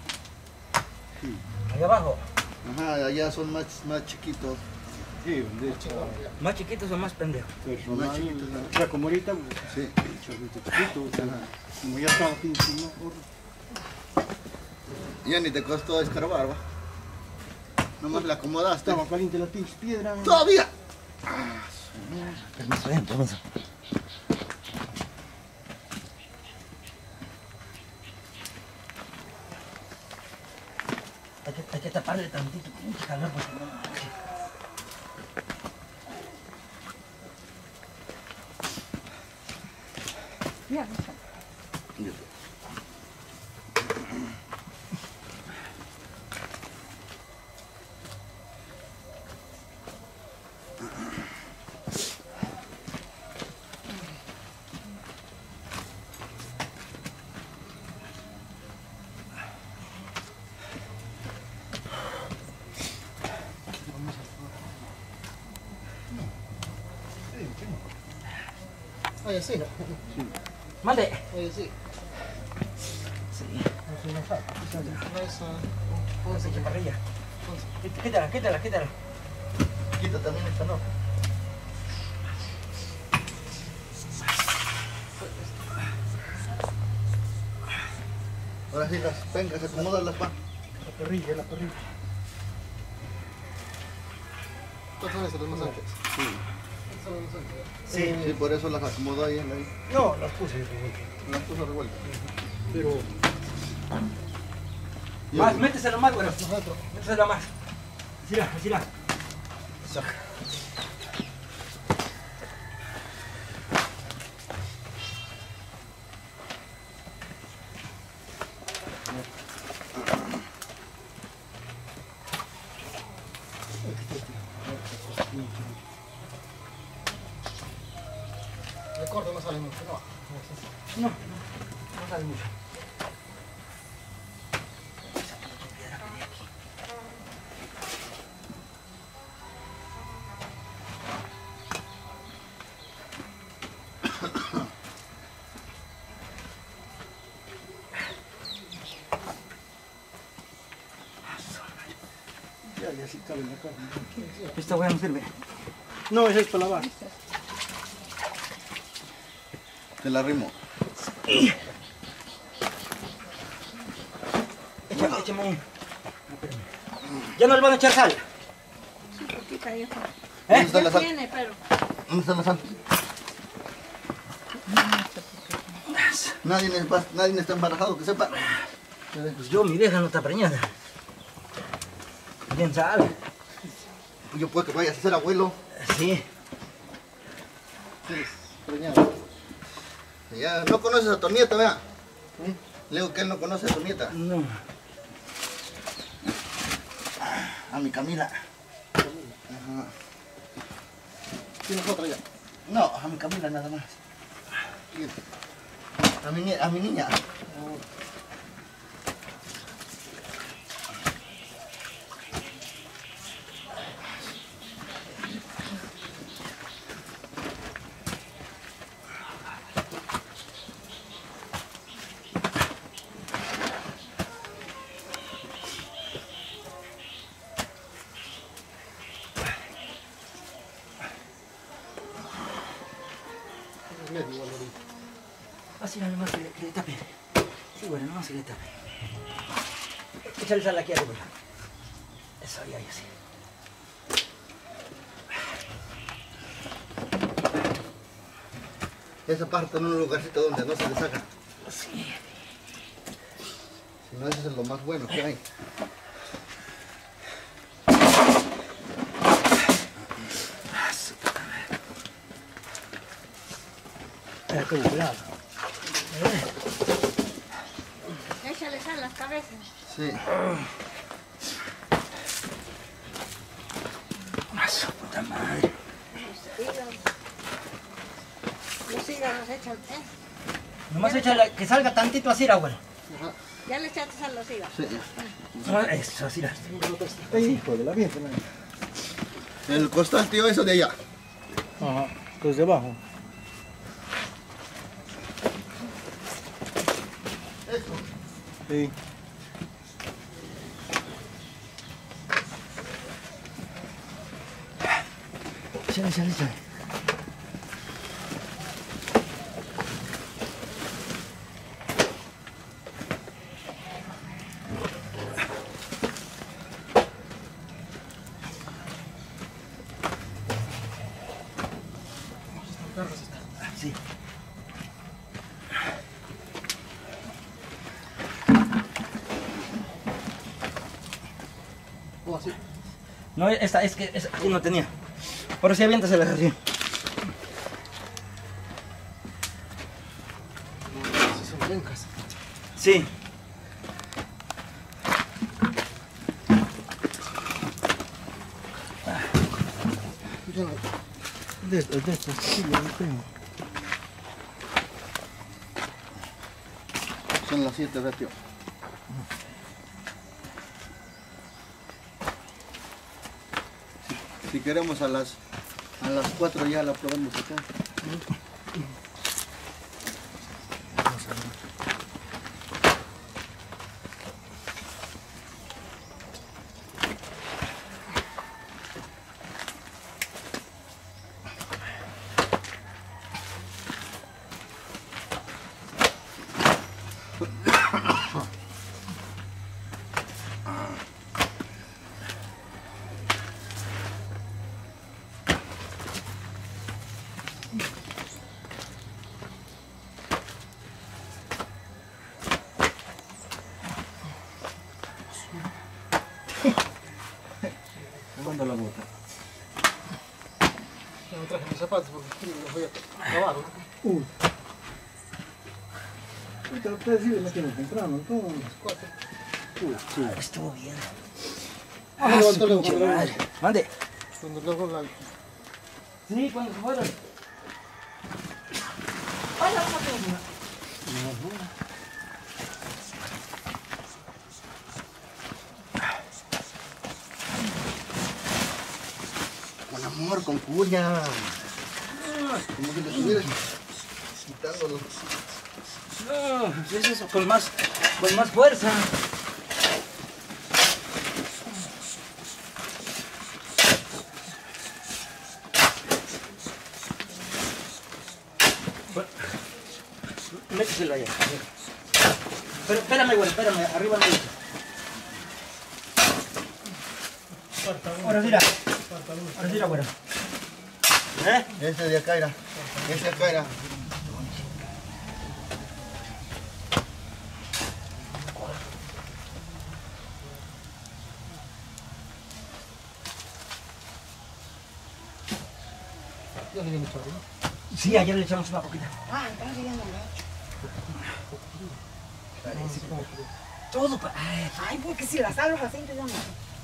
Allá abajo. Ajá, allá son más chiquitos. Sí, de hecho... ¿Más chiquitos o más pendejos? Personal, Más chiquitos, ¿no? o sea, como ahorita, Sí. chiquito, o sea, como ya estaba pinche, ¿no? Ya ni te costó escarbar, va. Nomás la acomodaste. Estaba caliente la pinche piedra. ¡Todavía! Permiso. Hay que taparle tantito, pinche calor, porque no manches. Ya. Oye, sí, ¿no? Mande. Oye, sí. Sí. Pónganse Chaparrilla. Quítala. Quita también esta, ¿no? Ahora sí las pencas, acomodan las pa. La perrilla. ¿Cuántas son esas las más anchas? Sí, por eso las acomodó ahí. No, las puse revueltas. Las puso revueltas. Pero... Más, méteselo más, güero. Nosotros. Méteselo más. Así la. Le corto, no sale mucho, no. No, no sale mucho. Ya sí cabe en la carne. Esta hueá no sirve. No, esa es para lavar. Te la rimo. Échame. Ya no le van a echar sal. Sí, poquita ya. ¿Dónde está la sal? Tiene, pero... ¿Dónde está la sal? Nadie está embarazado, que sepa. Pues yo, mi vieja no está preñada. Bien sabe. Yo puedo que vayas a ser abuelo. Sí. Sí, preñado. Ya, no conoces a tu nieta, vea. Le digo que él no conoce a tu nieta. No. A mi Camila. Ajá. ¿Tienes otra ya? No, a mi Camila nada más. A mi niña. Así nomás que le tape. Sí, bueno, nomás que le tape. Échale sal aquí arriba. Eso, ya, así. Esa parte en un lugarcito donde no se le saca. Sí. Si no, eso es lo más bueno que hay. Con cuidado. Échale sal a las cabezas. Sí. ¡A su puta madre! Los hígados echan, Nomás échale que salga tantito así, abuelo. Ya le echaste sal a los hígados. Sí. Eso, así. Hijo de la Virgen. El costal, tío, eso de allá. Ajá, los de abajo. Esto. Sí. Échale. Sí. ¿Cómo así? No, esta es que aquí no tenía. Por eso aviéntasela así. Si son blancas. Sí. De estos, sí, yo lo tengo. Son las 7, ¿verdad, tío? Si queremos a las 4 ya la podemos sacar. Me manda la bota. No me traje mis zapatos porque los voy a lavar, ¿no? Uy. Ahorita ustedes sí le metieron temprano, entonces. 4. Uy, sí. Estuvo bien. Ah, Su pinche madre. Mande. Cuando luego la... Sí, cuando se fueron. Con amor, con furia. Como si le estuvieras quitándolo. No, es eso, con más fuerza. Bueno, méteselo allá. Pero espérame, güey, espérame, arriba no hay. Ahora sí, güey. Ese de acá era. Ese de acá era. Sí, ayer le echamos una poquita. Ah, entonces ya no lo he hecho. Parece como todo para... Ay, porque si las salvas así, entonces ya no.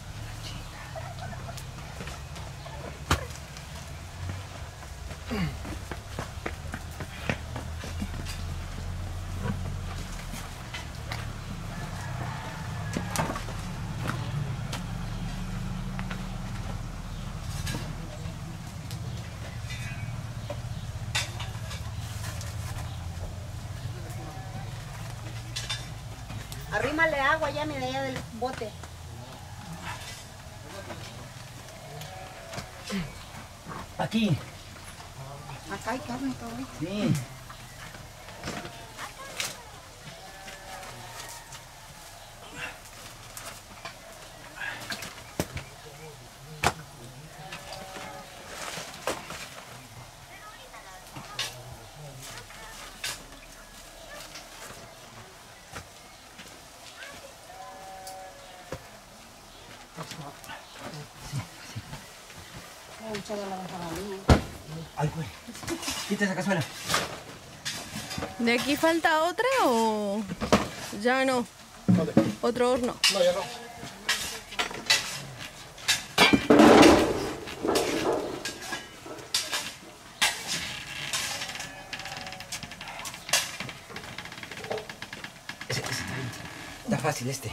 Arrímale agua ya, mira, allá del bote. Aquí. Acá hay carne todavía. Sí. Ay, güey. Quita esa cazuela. ¿De aquí falta otra o ya no? ¿Otro horno? No, ya no. Ese está bien. Está fácil este.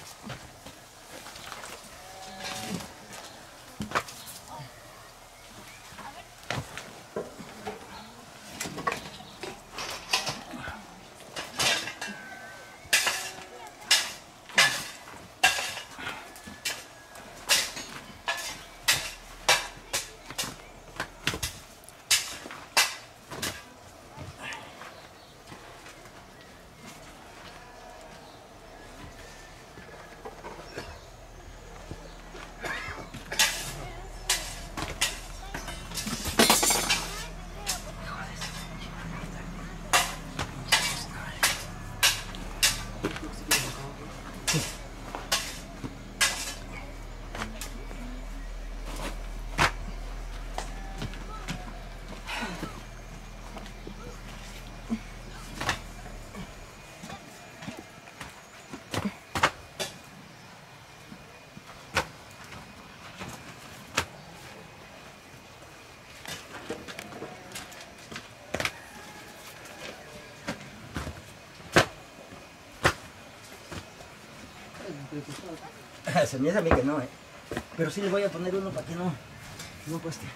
Se me hace a mí que no, pero sí le voy a poner uno para que no cueste.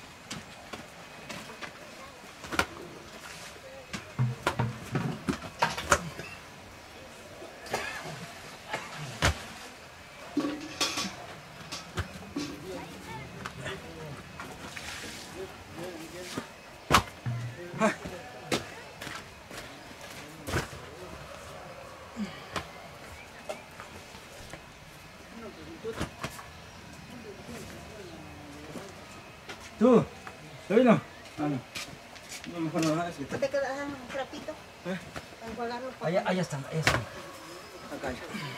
¿Tú? ¿Te vino? Ah, no. No, mejor no, es que ¿Te quedas un trapito? Para enjuagarlo. Allá están, allá están. Acá.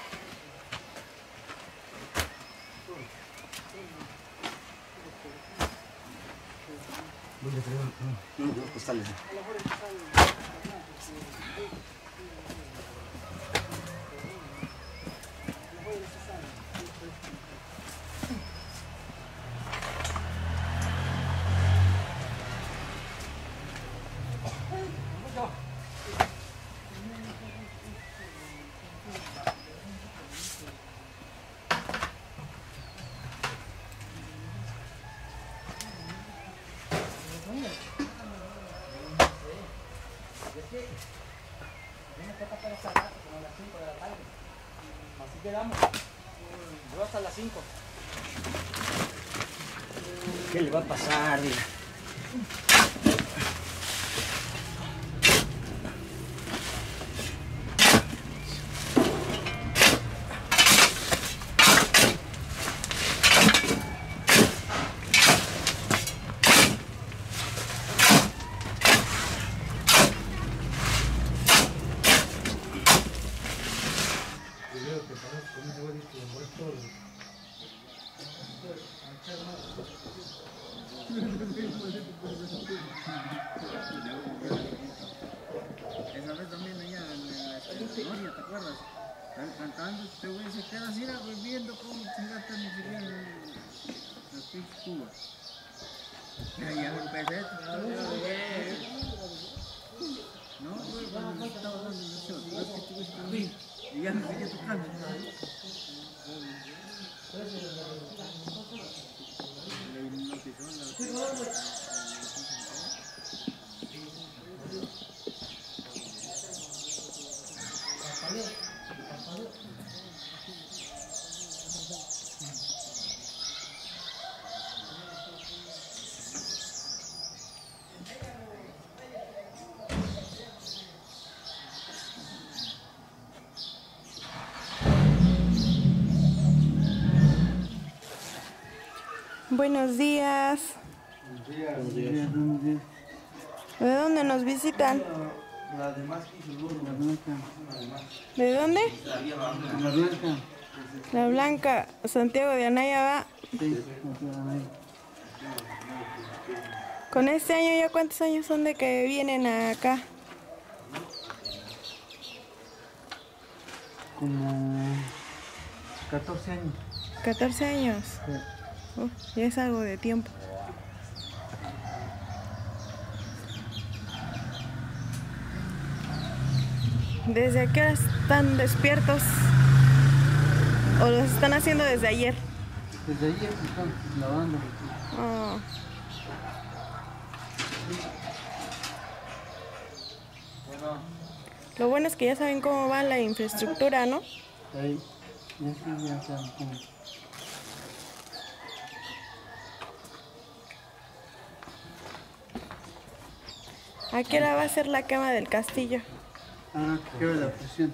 Voy a traer unos costales. Así quedamos. Yo hasta las 5. ¿Qué le va a pasar? Esa vez también allá en la historia, ¿te acuerdas? Están cantando, este güey se queda así, güey, viendo cómo chingaste ni siquiera las pinches cubas. Ya empecé, no, güey, cuando estaba dando el shot, no es que estuve también, y ya me seguía tocando. Le hipnotizó la... Buenos días. Buenos días. ¿De dónde nos visitan? La de más la blanca. ¿De dónde? La blanca. La Blanca, Santiago de Anaya va. Sí, Santiago de Anaya. Con este año, ¿ya cuántos años son de que vienen acá? Como 14 años. 14 años. Sí. Ya es algo de tiempo. ¿Desde qué hora están despiertos? ¿O los están haciendo desde ayer? Desde ayer se están lavando. Oh. Lo bueno es que ya saben cómo va la infraestructura, ¿no? Ahí, ya saben cómo. ¿A qué hora va a ser la quema del castillo? Ahora que queda la presión.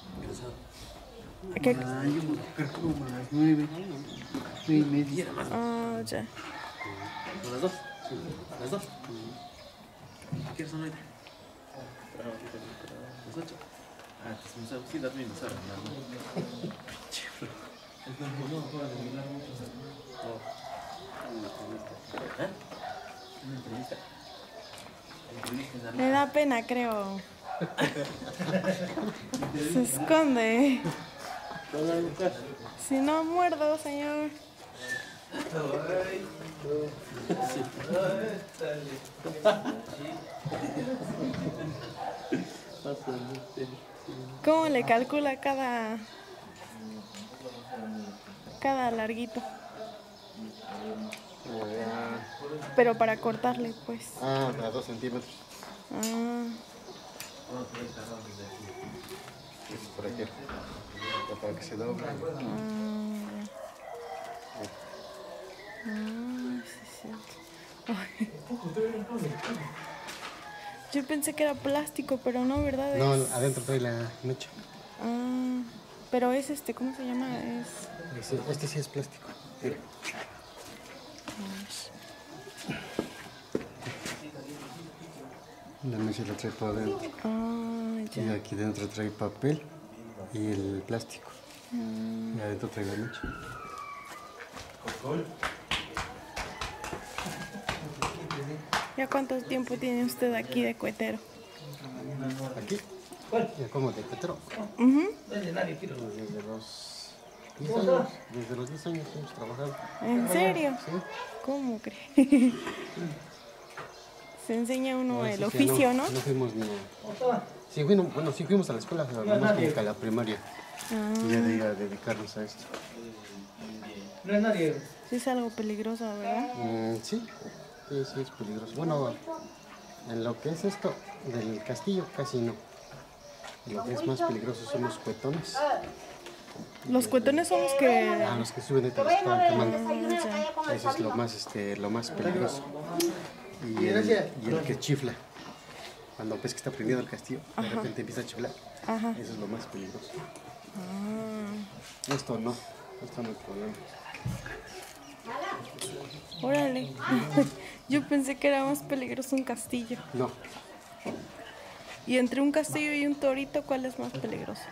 ¿A qué? Yo voy a tocar como a las 9, 9:30. Ah, ya. ¿A las 2? ¿A las 2? ¿Qué son ahorita? ¿Las 8? Ah, sí, las mismas horas. ¿Eh? ¿Una entrevista? Me da pena, creo. Se esconde. Si no muerdo, señor. ¿Cómo le calcula cada larguito? Pero para cortarle, pues. Ah, a 2 centímetros. Ah. Es por aquí. Para que se doble. Sí, sí. Yo pensé que era plástico, pero no, ¿verdad? No, adentro trae la mecha. Ah, pero es ¿cómo se llama? Este sí es plástico. Mira. La mecha la trae por adentro. Ah, ya. Y aquí dentro trae papel y el plástico. Y adentro trae la mecha. ¿Ya cuánto tiempo tiene usted aquí de cuetero? ¿Aquí? Ya como de cuetero. Desde los 10 años hemos trabajado. ¿En serio? Sí. ¿Cómo cree? Se enseña uno el sí, oficio, ¿no? No fuimos ni... Sí, bueno, sí fuimos a la escuela, pero no como que a la primaria. Y ya de ir a dedicarnos a esto. No es nadie. Sí es algo peligroso, ¿verdad? Sí, es peligroso. Bueno, en lo que es esto del castillo casi no. Lo que es más peligroso son los cuetones. Los cuetones son los que... Los que suben de Tabasco quemando. Eso es lo más peligroso. Y el que chifla. Cuando ves que está prendido el castillo, de repente empieza a chiflar. Eso es lo más peligroso. Esto no hay problema. Órale. Yo pensé que era más peligroso un castillo. No. Y entre un castillo y un torito, ¿cuál es más peligroso?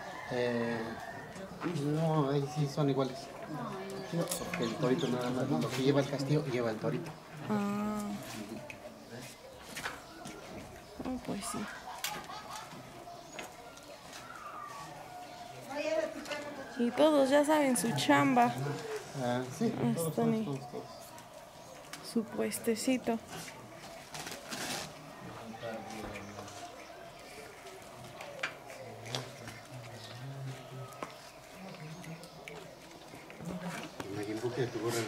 No, ahí sí son iguales. Porque el torito nada más, lo que lleva el castillo lleva el torito. Pues sí. Y todos ya saben su chamba. Sí, están ahí. Su puestecito. Me enfoque de tu gorra.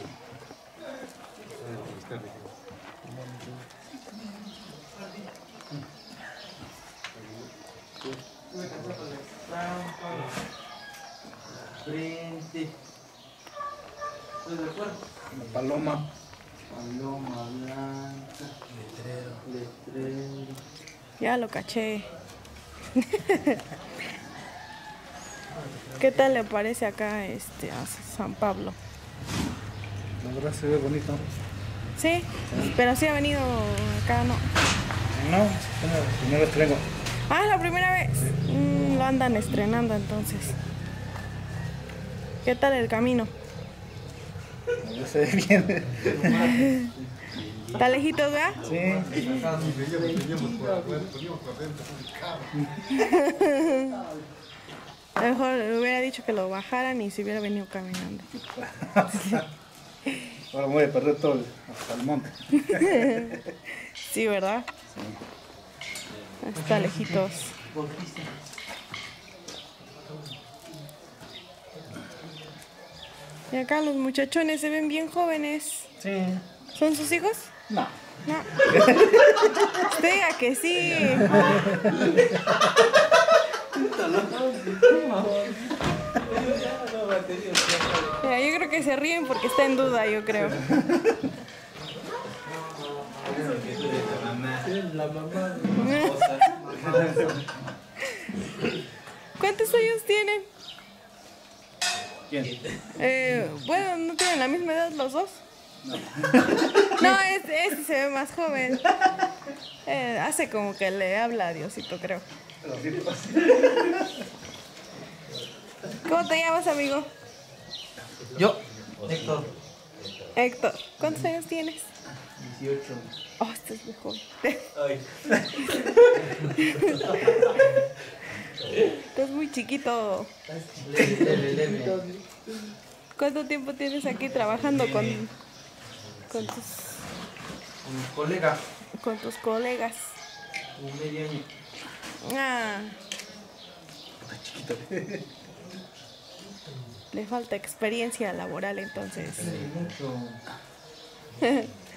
Frente. ¿Estás de acuerdo? Paloma. Paloma blanca. Letrero. Ya lo caché. ¿Qué tal le parece acá a San Pablo? La verdad se ve bonito. Sí, pero sí ha venido acá, ¿no? No, es la primera vez que vengo. La primera vez. Lo andan estrenando entonces. ¿Qué tal el camino? No se ve bien. ¿Está lejitos, verdad? Sí. Mejor hubiera dicho que lo bajaran y se hubiera venido caminando. Ahora me voy a perder todo hasta el monte. Sí, ¿verdad? Sí. Está lejitos. Y acá los muchachones se ven bien jóvenes. Sí. ¿Son sus hijos? No. No. Diga que sí. Mira, yo creo que se ríen porque está en duda, yo creo. La mamá. ¿Cuántos años tienen? ¿Quién? Bueno, ¿no tienen la misma edad los dos? No, este se ve más joven. Hace como que le habla a Diosito, creo. ¿Cómo te llamas, amigo? Yo, Héctor. Héctor. ¿Cuántos años tienes? 18. Oh, estás muy joven. Ay. Estás muy chiquito. Leve. ¿Cuánto tiempo tienes aquí trabajando con tus colegas? Con tus colegas. Un medio año. Está chiquito. Le falta experiencia laboral entonces. Mucho.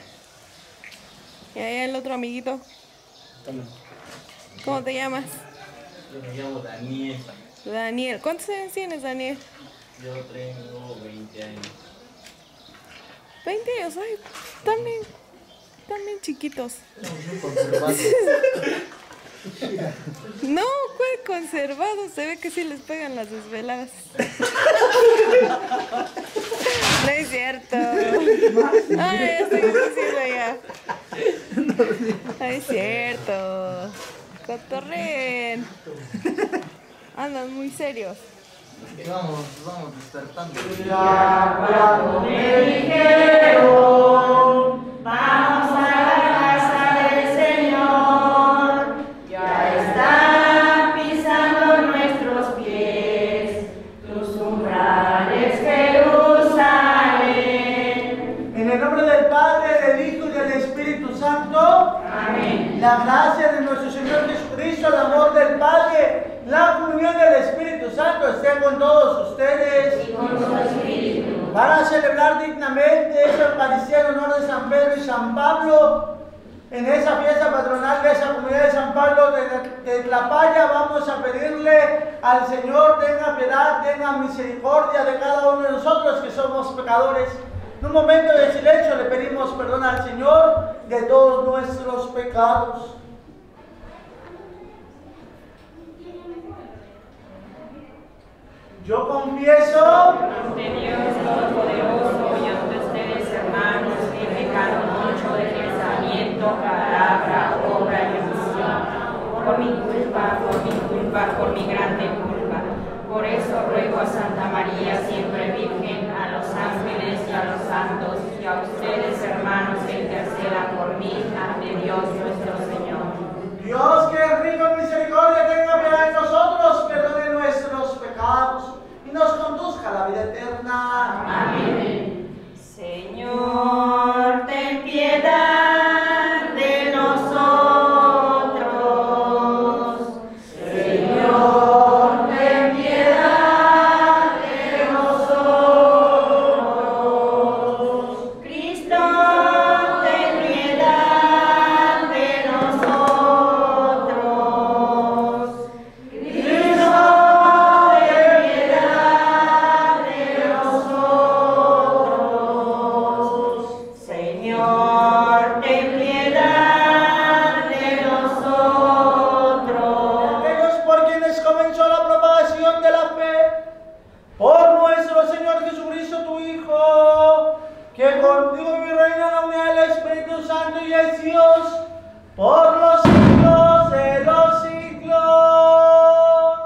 Y ahí el otro amiguito. ¿Cómo te llamas? Yo me llamo Daniel. Daniel. ¿Cuántos años tienes, Daniel? Yo tengo 20 años. 20 años, ay, también chiquitos. No, ¿cuál conservado? Se ve que sí les pegan las desveladas. No es cierto. Ay, ya estoy diciendo ya. No es cierto. Cotorren. Andan muy serios. Vamos despertando. Cuando me dijeron, vamos a la casa del Señor, ya están pisando nuestros pies, tus umbrales, Jerusalén. En el nombre del Padre, del Hijo y del Espíritu Santo. Amén. compromiso de amor del Padre, la comunión del Espíritu Santo esté con todos ustedes. Y con su espíritu. Para celebrar dignamente esta Eucaristía en honor de San Pedro y San Pablo, en esa fiesta patronal de esa comunidad de San Pablo de Tlapaya, vamos a pedirle al Señor tenga piedad, tenga misericordia de cada uno de nosotros que somos pecadores. En un momento de silencio le pedimos perdón al Señor de todos nuestros pecados. Yo confieso ante Dios Todopoderoso y ante ustedes, hermanos, que he pecado mucho de pensamiento, palabra, obra y omisión, por mi grande culpa. Por eso ruego a Santa María, siempre Virgen, a los ángeles y a los santos, y a ustedes, hermanos, que intercedan por mí ante Dios nuestro Señor. Dios, que es rico en misericordia, tenga piedad de nosotros, perdone nuestros pecados y nos conduzca a la vida eterna. Amén. Señor, ten piedad de nosotros. Señor, ten piedad de nosotros. Cristo, ten piedad de nosotros. Cristo, ten piedad de nosotros. Señor, ten piedad de nosotros. Aquellos por quienes comenzó la propagación de la fe, por nuestro Señor Jesucristo, tu Hijo, que contigo y reina en la unidad del Espíritu Santo y es Dios, por los siglos de los siglos.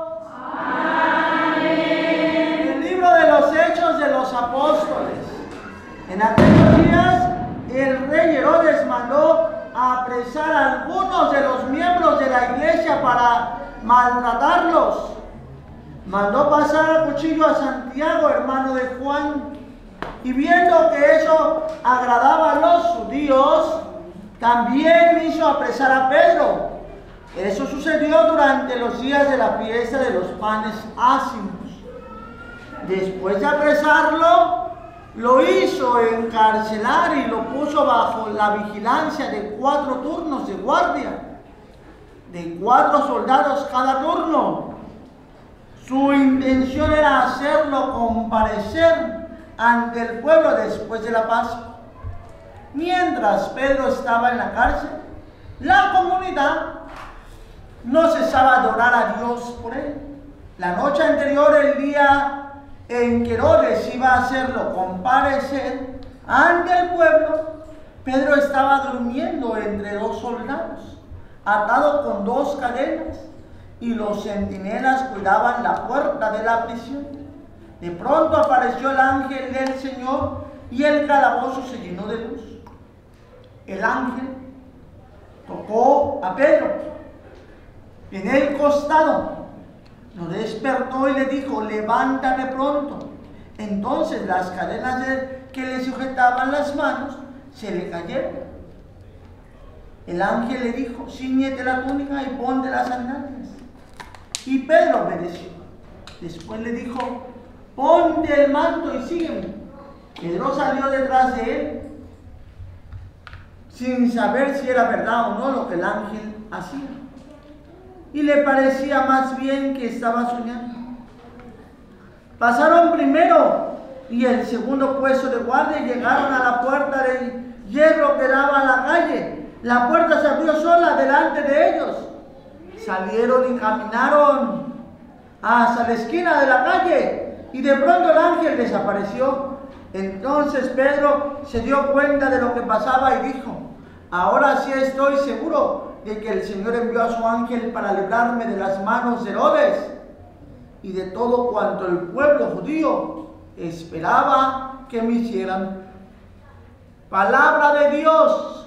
Amén. El libro de los Hechos de los Apóstoles. En aquellos días, el rey Herodes mandó a apresar a algunos de los miembros de la iglesia para maltratarlos. Mandó pasar a cuchillo a Santiago, hermano de Juan, y viendo que eso agradaba a los judíos, también hizo apresar a Pedro. Eso sucedió durante los días de la fiesta de los panes ácimos. Después de apresarlo, lo hizo encarcelar y lo puso bajo la vigilancia de 4 turnos de guardia, de 4 soldados cada turno. Su intención era hacerlo comparecer ante el pueblo después de la Pascua. Mientras Pedro estaba en la cárcel, la comunidad no cesaba de adorar a Dios por él. La noche anterior, el día en que Herodes iba a hacerlo comparecer ante el pueblo, Pedro estaba durmiendo entre 2 soldados, atado con 2 cadenas, y los centinelas cuidaban la puerta de la prisión. De pronto apareció el ángel del Señor y el calabozo se llenó de luz. El ángel tocó a Pedro en el costado, lo despertó y le dijo: levántate pronto. Entonces las cadenas que le sujetaban las manos se le cayeron. El ángel le dijo: cíñete la túnica y ponte las sandalias. Y Pedro obedeció. Después le dijo: ponte el manto y sígueme. Pedro salió detrás de él, sin saber si era verdad o no lo que el ángel hacía. Y le parecía más bien que estaba soñando. Pasaron primero y el segundo puesto de guardia y llegaron a la puerta de hierro que daba a la calle. La puerta se abrió sola delante de ellos. Salieron y caminaron hasta la esquina de la calle y de pronto el ángel desapareció. Entonces Pedro se dio cuenta de lo que pasaba y dijo: ahora sí estoy seguro de que el Señor envió a su ángel para librarme de las manos de Herodes y de todo cuanto el pueblo judío esperaba que me hicieran. Palabra de Dios.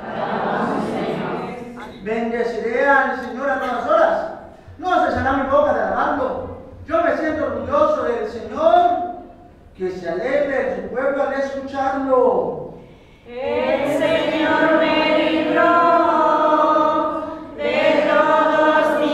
Bendeciré al Señor a todas horas. No cesará mi boca de alabarlo. Yo me siento orgulloso del Señor, que se alegre de su pueblo al escucharlo. El Señor me libró de todos mis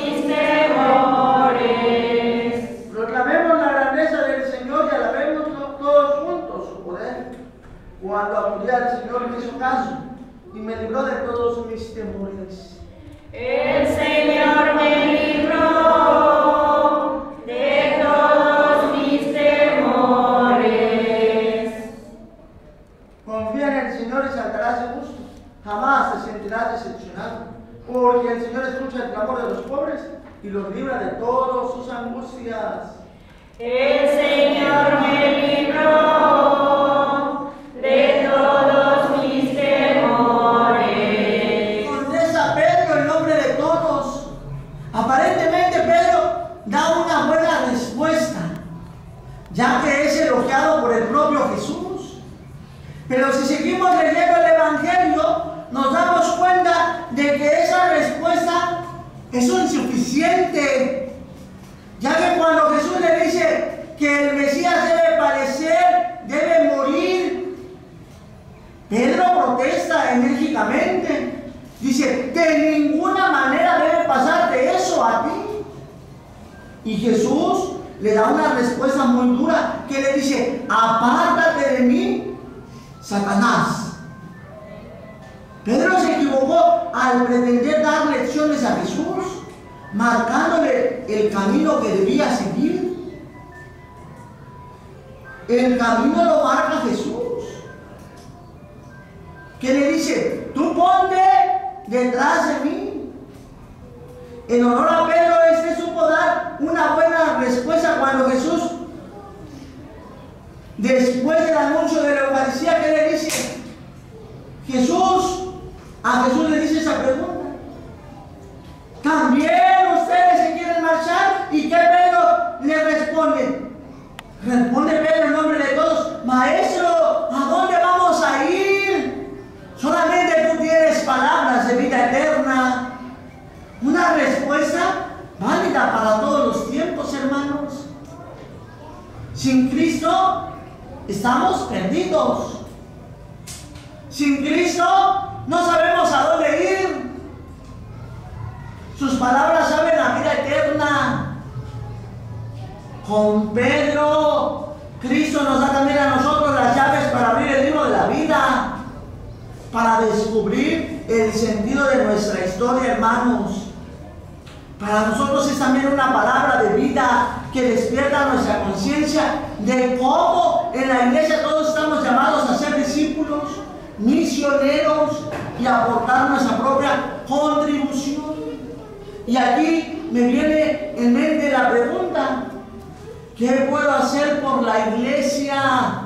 caso y me libró de todos mis temores. El Señor me libró de todos mis temores. Confía en el Señor y saltarás de gusto. Jamás te sentirás decepcionado, porque el Señor escucha el clamor de los pobres y los libra de todas sus angustias. El Señor me libró de todos mis temores. Contesta Pedro en nombre de todos. Aparentemente Pedro da una buena respuesta, ya que es elogiado por el propio Jesús. Pero si seguimos leyendo el Evangelio, nos damos cuenta de que esa respuesta es insuficiente, ya que cuando Jesús le dice que el Mesías debe padecer, debe morir, Pedro protesta enérgicamente. Dice, de ninguna manera debe pasarte eso a ti. Y Jesús le da una respuesta muy dura, que le dice, apártate de mí, Satanás. Pedro se equivocó al pretender dar lecciones a Jesús, marcándole el camino que debía seguir. El camino lo marca Jesús, que le dice, tú ponte detrás de mí. En honor a Pedro, supo dar una buena respuesta cuando Jesús, después del anuncio de la Eucaristía, ¿qué le dice? A Jesús le dice esa pregunta. ¿También ustedes se quieren marchar? ¿Y qué Pedro le responde? Responde Pedro en nombre de todos, Maestro, ¿a dónde vamos a ir? Solamente tú tienes palabras de vida eterna. Una respuesta válida para todos los tiempos, hermanos. Sin Cristo estamos perdidos. Sin Cristo no sabemos a dónde ir. Sus palabras saben la vida eterna. Con Pedro, Cristo nos da también a nosotros las llaves para abrir el libro de la vida, para descubrir el sentido de nuestra historia, hermanos. Para nosotros es también una palabra de vida que despierta nuestra conciencia de cómo en la iglesia todos estamos llamados a ser discípulos, misioneros y aportar nuestra propia contribución. Y aquí me viene en mente la pregunta, ¿qué puedo hacer por la iglesia?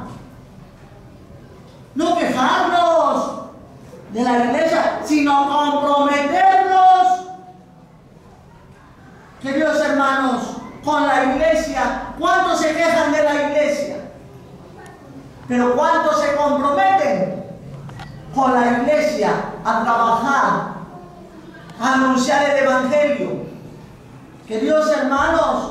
No quejarnos de la iglesia, sino comprometernos, queridos hermanos, con la iglesia. ¿Cuántos se quejan de la iglesia? Pero ¿cuántos se comprometen con la iglesia a trabajar, a anunciar el Evangelio? Queridos hermanos,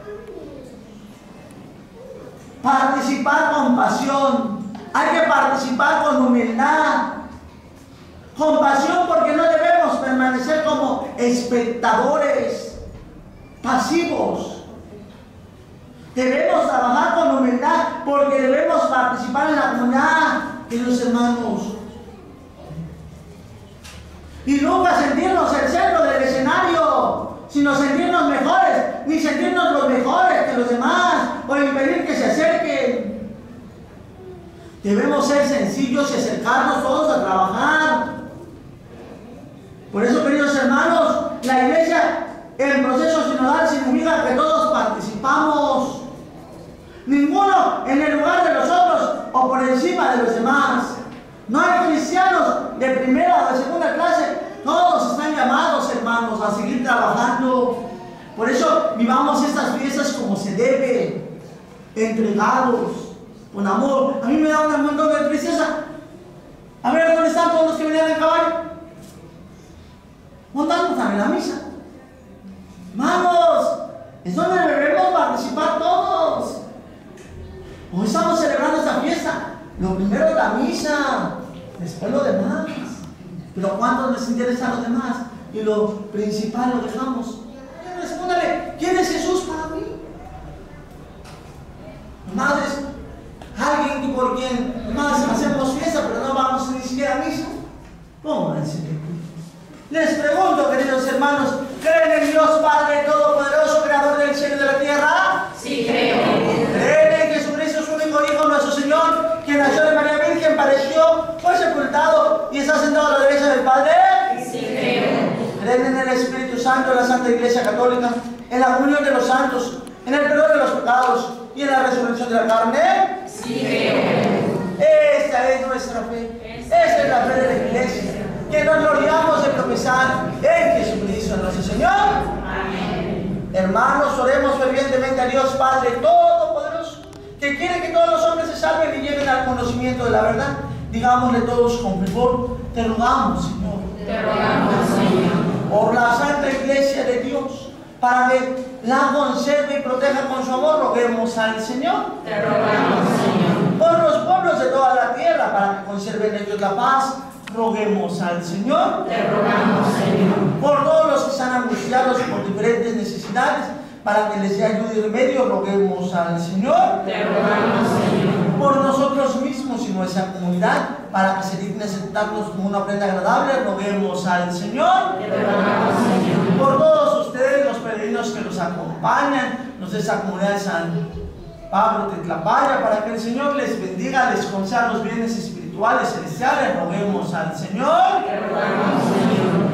participar con pasión. Hay que participar con humildad, con pasión, porque no debemos permanecer como espectadores pasivos. Debemos trabajar con humildad porque debemos participar en la comunidad, queridos hermanos. Y nunca sentirnos el centro del escenario, sino sentirnos mejores, ni sentirnos los mejores que los demás, o impedir que se acerquen. Debemos ser sencillos y acercarnos todos a trabajar. Por eso, queridos hermanos, la iglesia, el proceso sinodal significa que todos participamos. Ninguno en el lugar de los otros o por encima de los demás. No hay cristianos de primera o de segunda clase. Todos están llamados, hermanos, a seguir trabajando. Por eso vivamos estas fiestas como se debe, entregados, con amor. A mí me da un montón de tristeza. A ver, ¿dónde están todos los que venían en caballo? Montando están en la misa. Hermanos, es donde debemos participar todos. Hoy estamos celebrando esta fiesta. Lo primero es la misa, después lo demás. Pero ¿cuántos les interesa lo demás? Y lo principal lo dejamos. Respóndale, ¿quién es Jesús para mí? Madres, alguien que por quien más hacemos fiesta, pero no vamos ni siquiera a misa. Pónganse de pie. Les pregunto, queridos hermanos, ¿creen en Dios Padre Todopoderoso, Creador del cielo y de la tierra? Sí, creo. ¿Creen en Jesucristo, su único Hijo, nuestro Señor, que nació de María Virgen, padeció, fue sepultado y está sentado a la derecha del Padre? Sí, creo. ¿Creen en el Espíritu Santo, en la Santa Iglesia Católica, en la comunión de los santos, en el perdón de los pecados y en la resurrección de la carne? Sí, creo. Esta es nuestra fe. Esta es la fe de la Iglesia, que nos gloriamos de profesar en Jesucristo nuestro Señor. Amén. Hermanos, oremos fervientemente a Dios Padre Todopoderoso, que quiere que todos los hombres se salven y lleguen al conocimiento de la verdad. Digámosle todos con fervor: te rogamos, Señor. Te rogamos, Señor. Por la Santa Iglesia de Dios, para que la conserve y proteja con su amor, roguemos al Señor. Te rogamos, Señor. Por los pueblos de toda la tierra, para que conserven ellos la paz, roguemos al Señor. Te rogamos, Señor. Por todos los que están angustiados por diferentes necesidades, para que les dé ayuda y remedio, roguemos al Señor. Te rogamos, Señor. Por nosotros mismos y nuestra comunidad, para que se digne aceptarnos como una ofrenda agradable, roguemos al Señor. Te rogamos, Señor. Por todos ustedes, los peregrinos que nos acompañan, los de esa comunidad de San Pablo de Tlapaya, para que el Señor les bendiga, les conceda los bienes espirituales celestiales, roguemos al Señor. Te rogamos, Señor.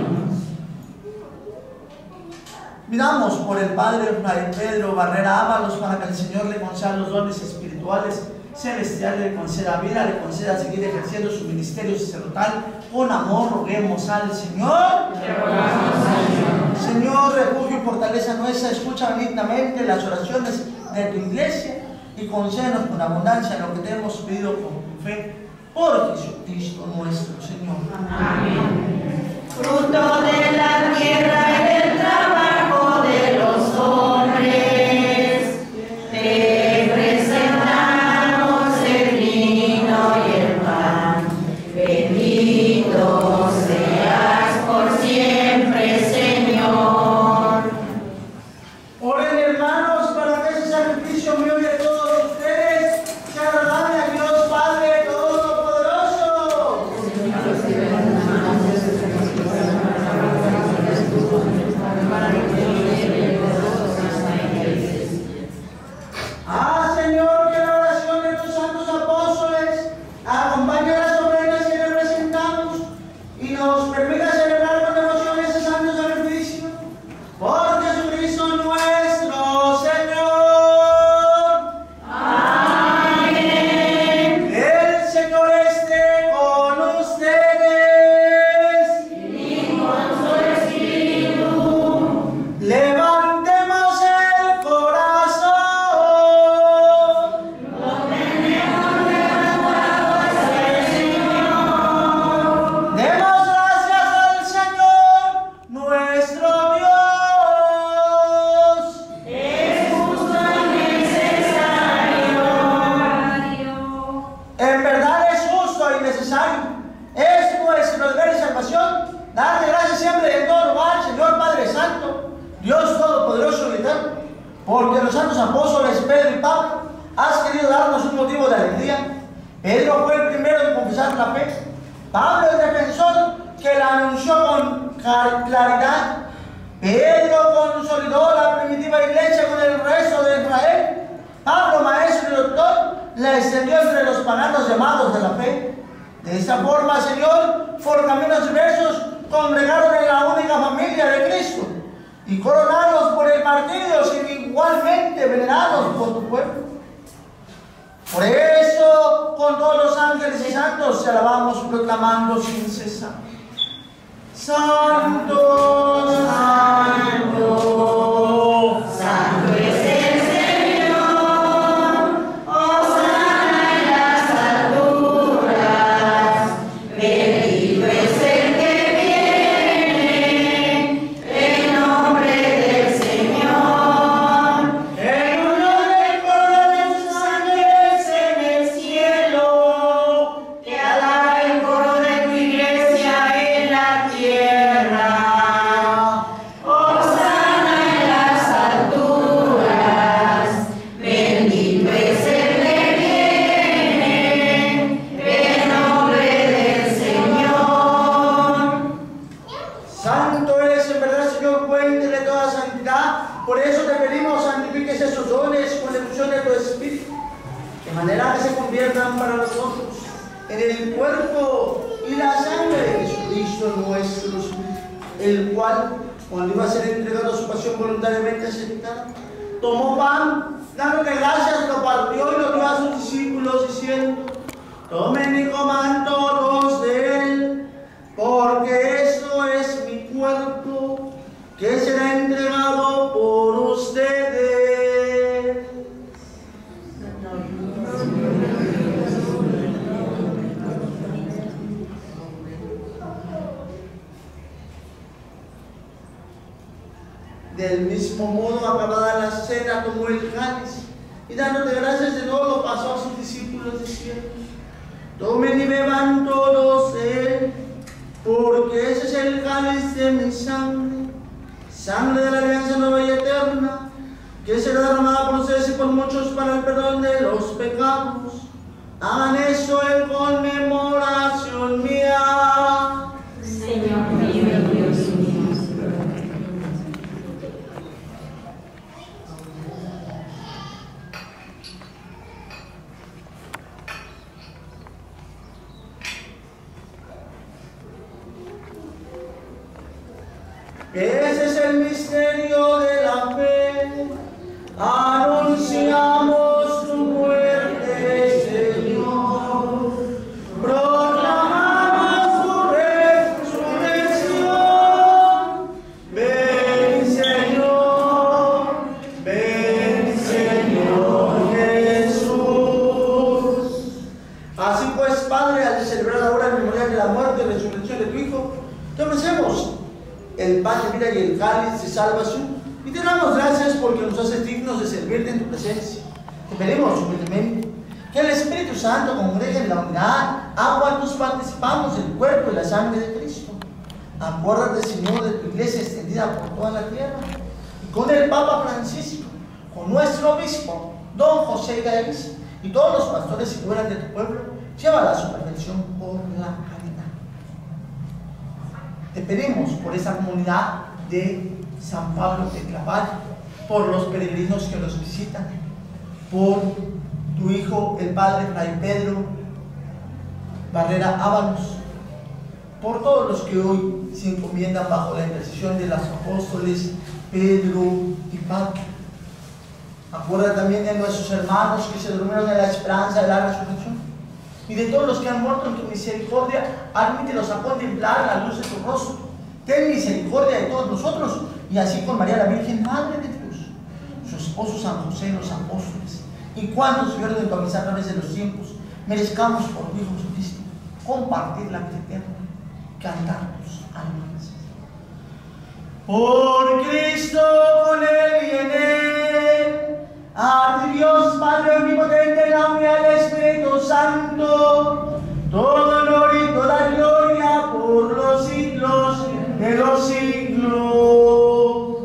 Pidamos por el Padre Fray Pedro Barrera Ábalos, para que el Señor le conceda los dones espirituales celestiales, le conceda vida, le conceda seguir ejerciendo su ministerio sacerdotal con amor, roguemos al Señor. Te rogamos, Señor. Señor, refugio y fortaleza nuestra, escucha benignamente las oraciones de tu iglesia y concédenos con abundancia lo que te hemos pedido con fe por Jesucristo nuestro Señor. Amén. Fruto de la tierra y del trabajo de los hombres, te presentamos el vino y el pan. Bendito seas por siempre, Señor. Oren, hermanos, para que ese sacrificio mío y de todos ustedes sea agradable a Dios Padre Todopoderoso. Señor, que la oración de tus santos apóstoles acompañe las ofrendas que le presentamos y nos permita celebrar con devoción ese santo sacrificio. Por Jesucristo nuestro Señor. Amén. El Señor esté con ustedes. Y con su espíritu. Levantemos el corazón. Lo tenemos levantado hacia el Señor. Demos gracias al Señor nuestro Dios. Es justo y necesario. En verdad es justo y necesario. Es nuestro deber y salvación darle gracias siempre y en todo lugar, Señor Padre Santo, Dios Todopoderoso y Eterno, porque los santos apóstoles Pedro y Pablo has querido darnos un motivo de alegría. Pedro fue el primero en confesar la fe. Pablo el defensor que la anunció con claridad. Pedro consolidó la primitiva iglesia con el resto de Israel. Pablo, maestro y doctor, la extendió entre los paganos llamados de la fe. De esta forma, Señor, por caminos diversos, congregaron en la única familia de Cristo y coronados por el martirio, sin igualmente venerados por tu pueblo. Por eso, con todos los ángeles y santos, te alabamos proclamando sin cesar: Santo, Santo, Santo es el Señor. Hosana en las alturas. Bendito es el que viene en nombre del Señor. en unión del coro de tus ángeles en el cielo, Te alaba el coro de tu iglesia en la tierra. Por eso te pedimos, santifiques esos dones con la efusión de tu Espíritu, de manera que se conviertan para nosotros en el cuerpo y la sangre de Jesucristo nuestro, el cual, cuando iba a ser entregado a su pasión voluntariamente aceptada, tomó pan, dándole gracias, lo partió y lo dio a sus discípulos, diciendo: tomen y coman todos de él, porque esto es mi cuerpo, que será entregado por ustedes. Del mismo modo, acabada la cena, tomó el cáliz y dándote gracias de nuevo lo pasó a sus discípulos, diciendo: tomen y beban todos de él, porque ese es el cáliz de mi sangre, sangre de la alianza nueva y eterna, que será derramada por ustedes y por muchos para el perdón de los pecados. Hagan eso en conmemoración mía. Señor mío y Dios mío. Ese es el misterio de la fe. Anunciamos tu muerte, Señor. Proclamamos tu resurrección. Ven, Señor. Ven, Señor Jesús. Así pues, Padre, al celebrar ahora el memorial de la muerte y resurrección de tu Hijo, te ofrecemos el pan de vida y el cáliz de salvación, y te damos gracias porque nos haces dignos de servirte en tu presencia. Te pedimos humildemente que el Espíritu Santo congregue en la unidad a cuantos participamos del cuerpo y la sangre de Cristo. Acuérdate, Señor, de tu iglesia extendida por toda la tierra, y con el Papa Francisco, con nuestro obispo, don José Gaiz, y todos los pastores y curas de tu pueblo, llévala a su perfección por la caridad. Te pedimos por esa comunidad de San Pablo de Claval, por los peregrinos que los visitan, por tu hijo, el padre Fray Pedro Barrera Ábalos, por todos los que hoy se encomiendan bajo la intercesión de los apóstoles Pedro y Pablo. Acuérdate también de nuestros hermanos que se durmieron en la esperanza de la resurrección, y de todos los que han muerto en tu misericordia. Admítelos a contemplar la luz de tu rostro. Ten misericordia de todos nosotros, y así con María la Virgen, Madre de Dios, su esposo San José, los apóstoles, y cuantos vieron en tu amistad a través de los tiempos, merezcamos por tu Hijo Jesucristo compartir la vida eterna, cantarnos alabanzas. Por Cristo, con Él y en Él, a Dios Padre omnipotente, la unidad del Espíritu Santo, todo honor y toda gloria por los siglos de los siglos.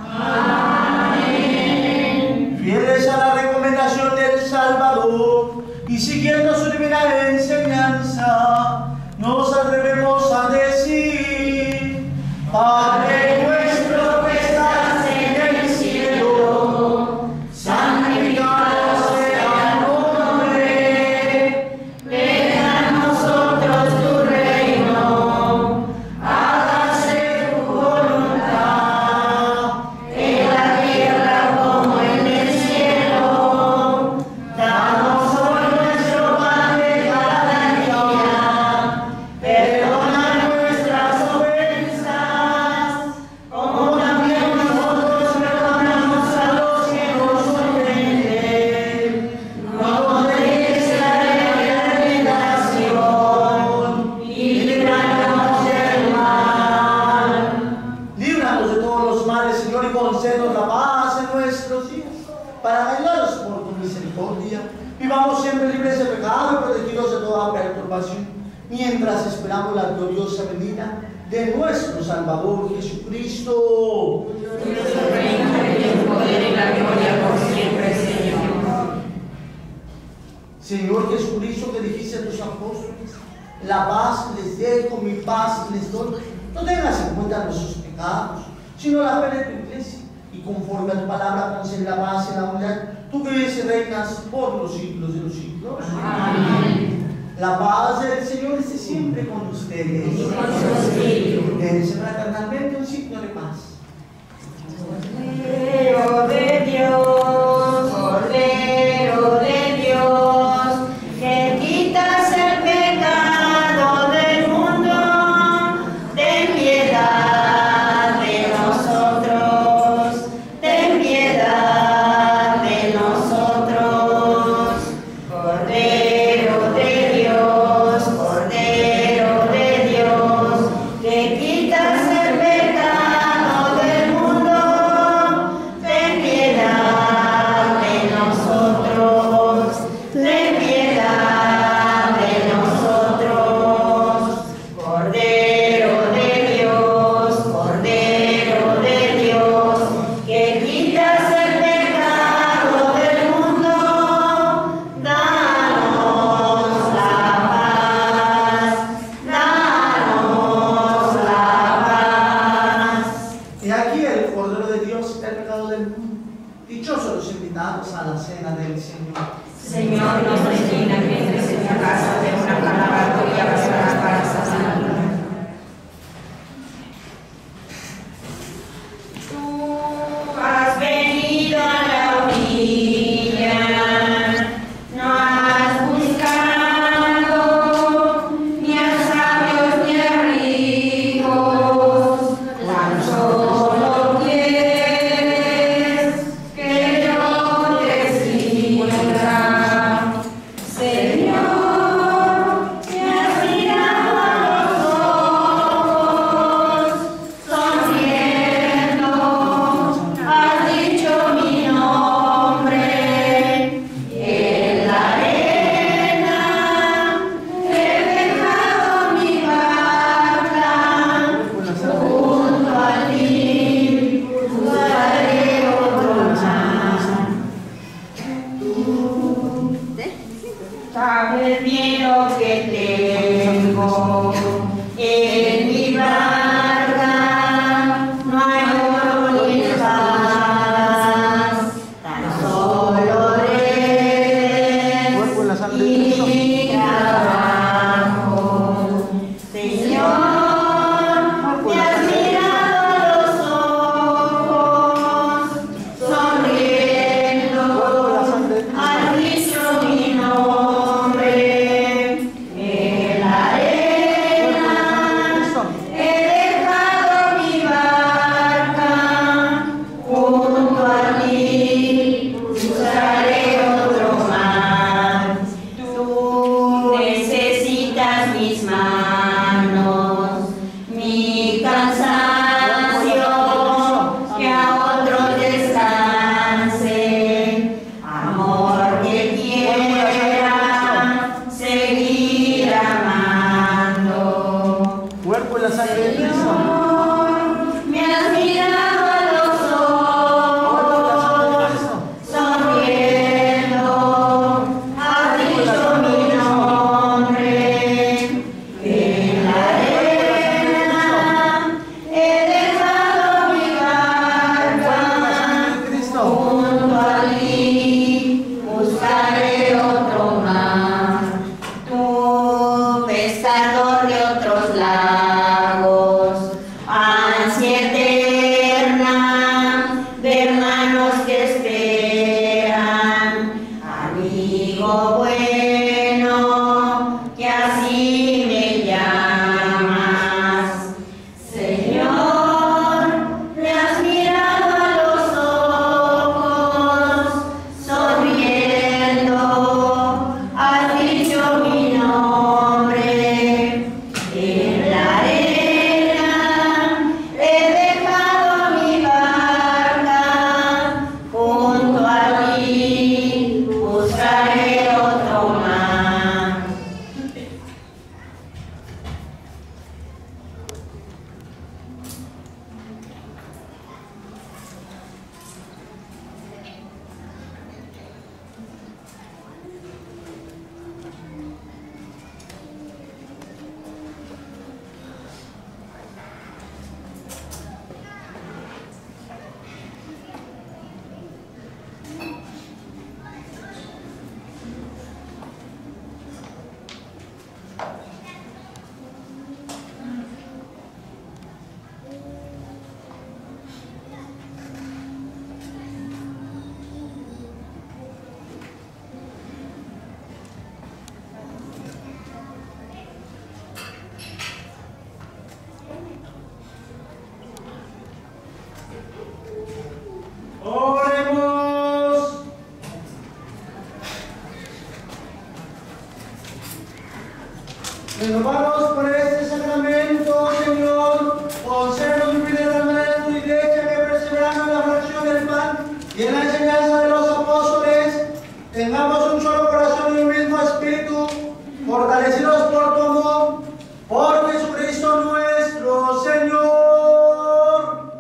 Amén. Fieles a la recomendación del Salvador y siguiendo su divina enseñanza, nos atrevemos a decir: Padre nuestro que estás en el cielo, santificado sea tu nombre. Venga a nosotros tu reino, hágase tu voluntad, en la tierra como en el cielo. Danos hoy nuestro pan de cada día, perdona nuestras ofensas, como también nosotros perdonamos a los que nos ofenden. No nos dejes caer en la tentación, y líbranos del mal. Líbranos de todos los males, Señor, y concédenos la paz en nuestros días, para ayudarnos por tu misericordia. Vivamos siempre libres de pecado y protegidos de toda perturbación, mientras esperamos la gloriosa venida de nuestro Salvador Jesucristo. Nuestro reino y el poder y la gloria por siempre, Señor. Señor Jesucristo, que dijiste a tus apóstoles: la paz les dejo, mi paz les doy. No tengas en cuenta nuestros pecados, sino la fe de tu iglesia, y conforme a tu palabra concede la paz y la unidad. Tú que vives y reinas por los siglos de los siglos. Amén. La paz del Señor esté siempre con ustedes. Y con su espíritu. Dense fraternalmente un signo de paz. Cordero de Dios, Cordero de Dios, que quitas el pecado del mundo, ten piedad de nosotros, ten piedad de nosotros. Cordero de Dios, Cordero de Dios, que quitas el pecado del mundo, ten piedad de nosotros, ten piedad de nosotros. Cordero de Dios, Cordero de Dios, que quitas el pecado del mundo, danos la paz, danos la paz. Y aquí el Cordero de Dios quita el pecado del mundo. Dichosos los invitados a la cena del Señor. Señor, no nos digna que entres en la casa de una palabra tuya bastará para sanarla. Tú has venido a la orilla, no has buscado ni a sabios ni a ricos, tan solo quieres que yo te sirva. Señor, me has mirado a Renovados por este sacramento, Señor, concédenos vivir de la manera de tu iglesia que perseverando en la fracción del pan y en la enseñanza de los apóstoles, tengamos un solo corazón y un mismo espíritu, fortalecidos por tu amor, por Jesucristo nuestro Señor.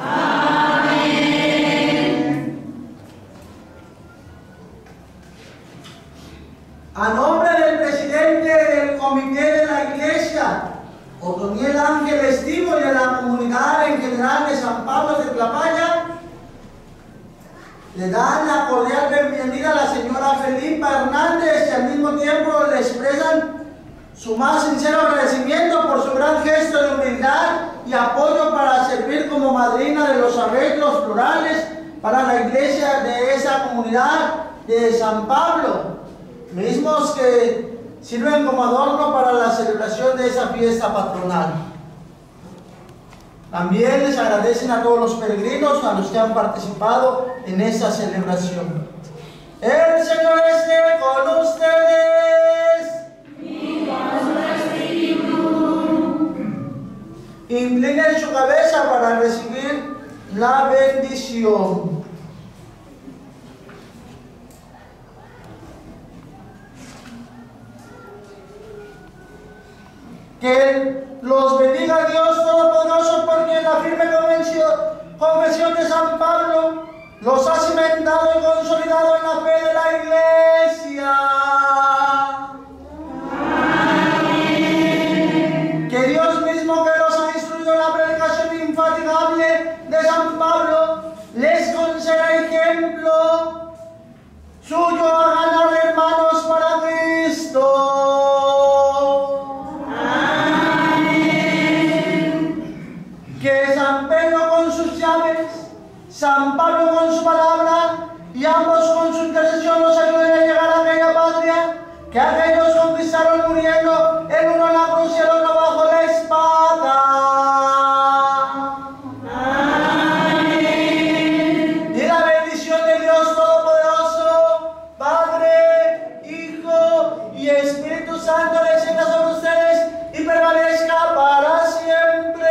Amén. A nombre del presidente del comité de la iglesia, Otoniel Ángel Estivo, y de la comunidad en general de San Pablo de Tlapaya, le dan la cordial bienvenida a la señora Felipa Hernández y al mismo tiempo le expresan su más sincero agradecimiento por su gran gesto de humildad y apoyo para servir como madrina de los arreglos florales para la iglesia de esa comunidad de San Pablo, mismos que sirven como adorno para la celebración de esa fiesta patronal. También les agradecen a todos los peregrinos, a los que han participado en esa celebración. El Señor esté con ustedes. Y con su espíritu. Inclinen su cabeza para recibir la bendición. Que los bendiga Dios Todopoderoso, porque en la firme confesión de San Pablo los ha cimentado y consolidado en la fe de la iglesia. Amén. Que Dios mismo, que los ha instruido en la predicación infatigable de San Pablo, les conceda ejemplo suyo a ganar hermanos para Cristo. Que San Pedro con sus llaves, San Pablo con su palabra y ambos con su intercesión nos ayuden a llegar a aquella patria que aquellos conquistaron muriendo, el uno en la cruz y el otro bajo la espada. Amén. Y la bendición de Dios Todopoderoso, Padre, Hijo y Espíritu Santo descienda sobre ustedes y permanezca para siempre.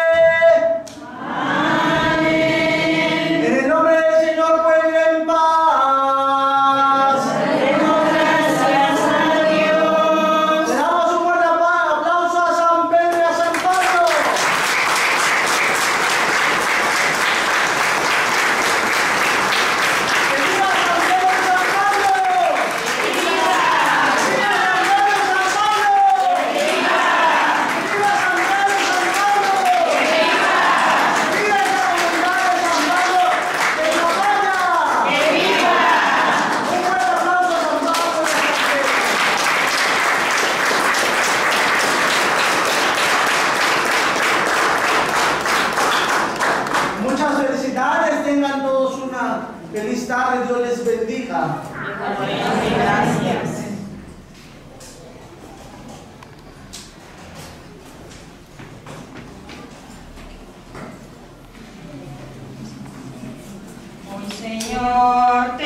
Feliz tarde, Dios les bendiga. Gracias. Señor, te